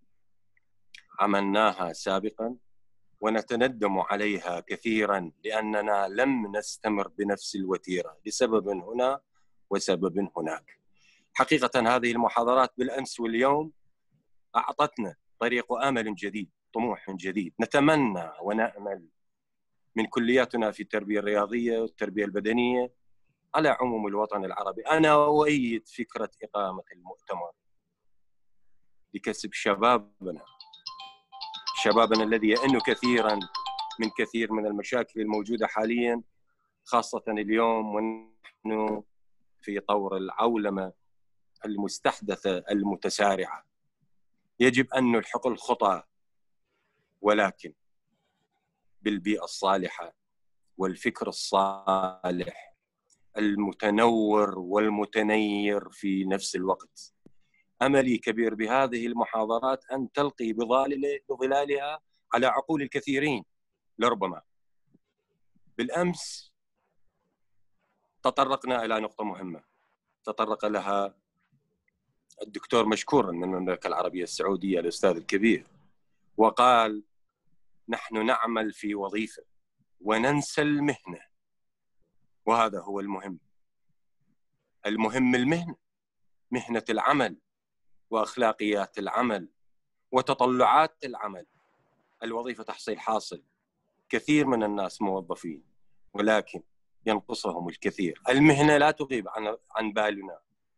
عملناها سابقا ونتندم عليها كثيرا لأننا لم نستمر بنفس الوتيرة لسبب هنا وسبب هناك. حقيقة هذه المحاضرات بالأمس واليوم أعطتنا طريق أمل جديد، طموح جديد. نتمنى ونأمل من كلياتنا في التربية الرياضية والتربية البدنية على عموم الوطن العربي. أنا أؤيد فكرة إقامة المؤتمر لكسب شبابنا الذي يئن كثيرا من كثير من المشاكل الموجودة حاليا، خاصة اليوم ونحن في طور العولمة المستحدثة المتسارعة. يجب أن نلحق الخطى، ولكن بالبيئة الصالحة والفكر الصالح المتنور والمتنير في نفس الوقت. أملي كبير بهذه المحاضرات أن تلقي بظلالها على عقول الكثيرين. لربما بالأمس تطرقنا إلى نقطة مهمة تطرق لها الدكتور مشكورا من المملكة العربية السعودية الأستاذ الكبير، وقال نحن نعمل في وظيفة وننسى المهنة، وهذا هو المهم. المهم مهنة العمل وأخلاقيات العمل وتطلعات العمل. الوظيفة تحصيل حاصل، كثير من الناس موظفين، ولكن ينقصهم الكثير. المهنة لا تغيب عن بالنا،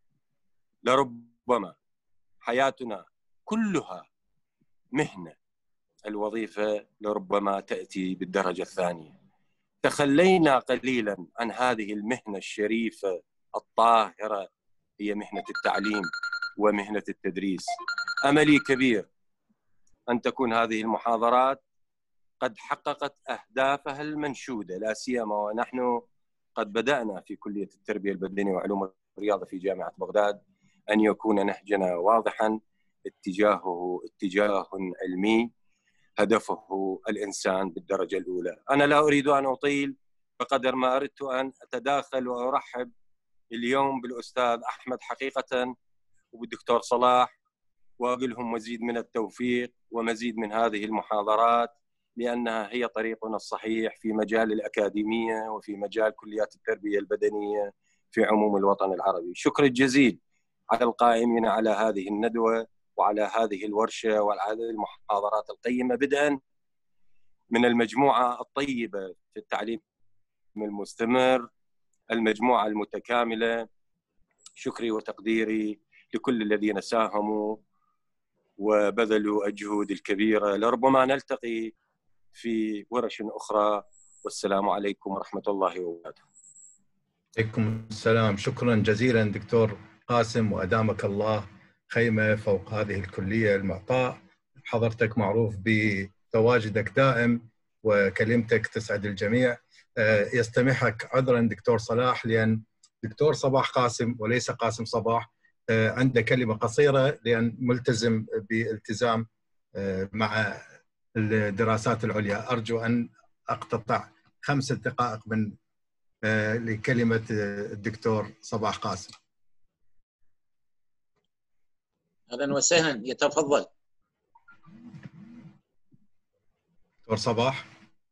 لربما حياتنا كلها مهنة، الوظيفة لربما تأتي بالدرجة الثانية. تخلينا قليلا عن هذه المهنة الشريفة الطاهرة، هي مهنة التعليم ومهنة التدريس. أملي كبير أن تكون هذه المحاضرات قد حققت أهدافها المنشودة، لا سيما ونحن قد بدأنا في كلية التربية البدنية وعلوم الرياضة في جامعة بغداد أن يكون نهجنا واضحا، اتجاهه اتجاه علمي، هدفه الإنسان بالدرجة الأولى. أنا لا أريد أن أطيل بقدر ما أردت أن أتداخل وأرحب اليوم بالأستاذ أحمد حقيقة وبالدكتور صلاح، وأقول لهم مزيد من التوفيق ومزيد من هذه المحاضرات، لأنها هي طريقنا الصحيح في مجال الأكاديمية وفي مجال كليات التربية البدنية في عموم الوطن العربي. شكر الجزيل على القائمين على هذه الندوة وعلى هذه الورشة وعلى هذه المحاضرات القيمة، بدءا من المجموعة الطيبة في التعليم المستمر، المجموعة المتكاملة. شكري وتقديري لكل الذين ساهموا وبذلوا الجهود الكبيرة. لربما نلتقي في ورش أخرى، والسلام عليكم ورحمة الله وبركاته. عليكم السلام. شكرا جزيلا دكتور قاسم، وأدامك الله خيمة فوق هذه الكلية المعطاء. حضرتك معروف بتواجدك دائم وكلمتك تسعد الجميع. يستمحك عذرا دكتور صلاح، لأن دكتور صباح قاسم وليس قاسم صباح عنده كلمة قصيرة، لأن ملتزم بالتزام مع الدراسات العليا. أرجو أن أقتطع 5 دقائق من لكلمة الدكتور صباح قاسم. أهلا وسهلا، يتفضل دكتور صباح.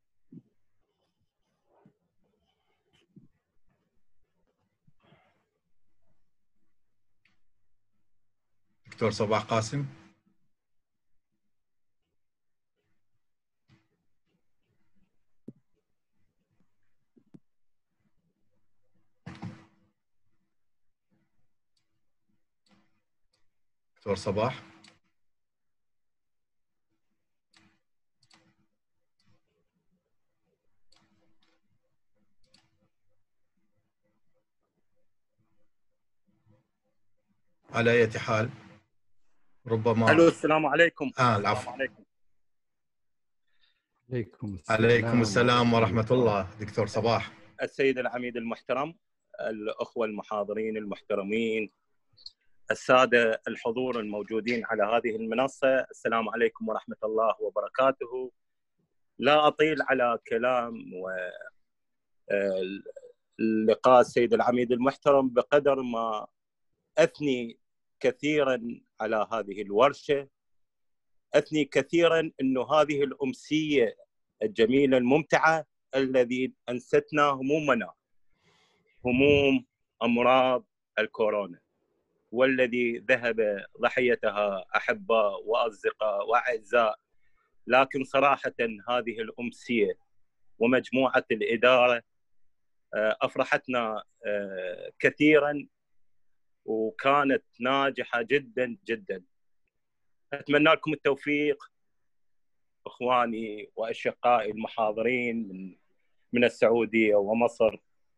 دكتور صباح قاسم. دكتور صباح. على أي حال ربما. الو، السلام عليكم. العفو. عليكم السلام ورحمة الله. دكتور صباح. السيد العميد المحترم، الأخوة المحاضرين المحترمين، السادة الحضور الموجودين على هذه المنصة، السلام عليكم ورحمة الله وبركاته. لا أطيل على كلام لقاء السيد العميد المحترم بقدر ما أثني كثيرا على هذه الورشة، أثني كثيرا أنه هذه الأمسية الجميلة الممتعة الذي أنستنا همومنا، هموم أمراض الكورونا، والذي ذهب ضحيتها أحباء وأصدقاء وأعزاء. لكن صراحة هذه الأمسية ومجموعة الإدارة أفرحتنا كثيرا وكانت ناجحة جدا جدا. أتمنى لكم التوفيق إخواني وأشقائي المحاضرين من السعودية ومصر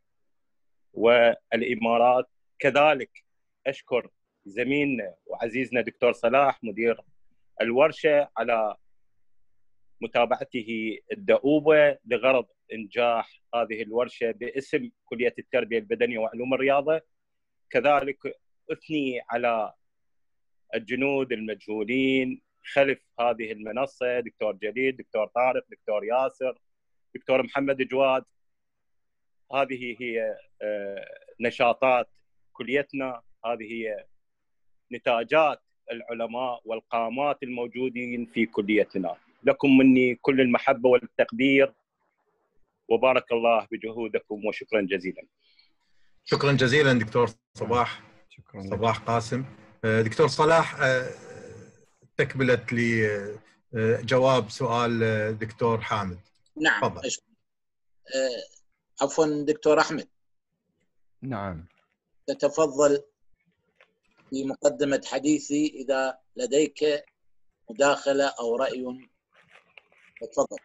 والإمارات. كذلك أشكر زميلنا وعزيزنا دكتور صلاح مدير الورشة على متابعته الدؤوبة لغرض إنجاح هذه الورشة باسم كلية التربية البدنية وعلوم الرياضة. كذلك أثني على الجنود المجهولين خلف هذه المنصة، دكتور جليل، دكتور طارق، دكتور ياسر، دكتور محمد جواد. هذه هي نشاطات كليتنا، هذه هي نتاجات العلماء والقامات الموجودين في كليتنا. لكم مني كل المحبة والتقدير، وبارك الله بجهودكم، وشكرا جزيلا. شكرا جزيلا دكتور صباح. شكرا صباح قاسم. دكتور صلاح، تكملة لي جواب سؤال دكتور حامد. نعم. تفضل. عفوا دكتور أحمد. نعم. تتفضل في مقدمة حديثي إذا لديك مداخلة أو رأي، تفضل.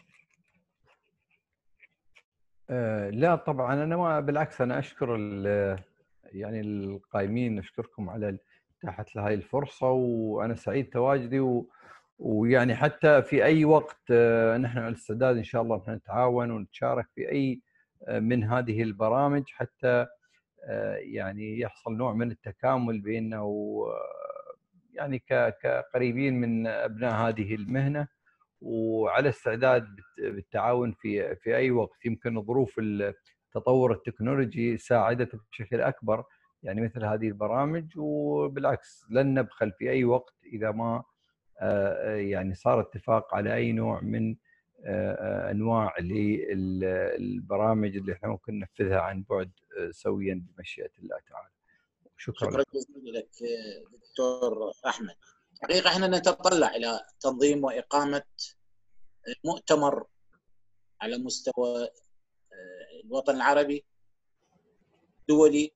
لا طبعا أنا ما، بالعكس أنا أشكر يعني القائمين، أشكركم على إتاحة هاي الفرصة، وأنا سعيد تواجدي، ويعني حتى في أي وقت نحن على الاستعداد إن شاء الله نحن نتعاون ونتشارك في أي من هذه البرامج، حتى يعني يحصل نوع من التكامل بيننا، يعني كقريبين من أبناء هذه المهنة، وعلى استعداد بالتعاون في أي وقت. يمكن ظروف التطور التكنولوجي ساعدت بشكل أكبر يعني مثل هذه البرامج، وبالعكس لن نبخل في أي وقت إذا ما يعني صار اتفاق على أي نوع من أنواع للبرامج اللي احنا ممكن ننفذها عن بعد سويا بمشيئة الله تعالى. شكرا جزيلا لك دكتور أحمد. حقيقة احنا نتطلع إلى تنظيم وإقامة مؤتمر على مستوى الوطن العربي دولي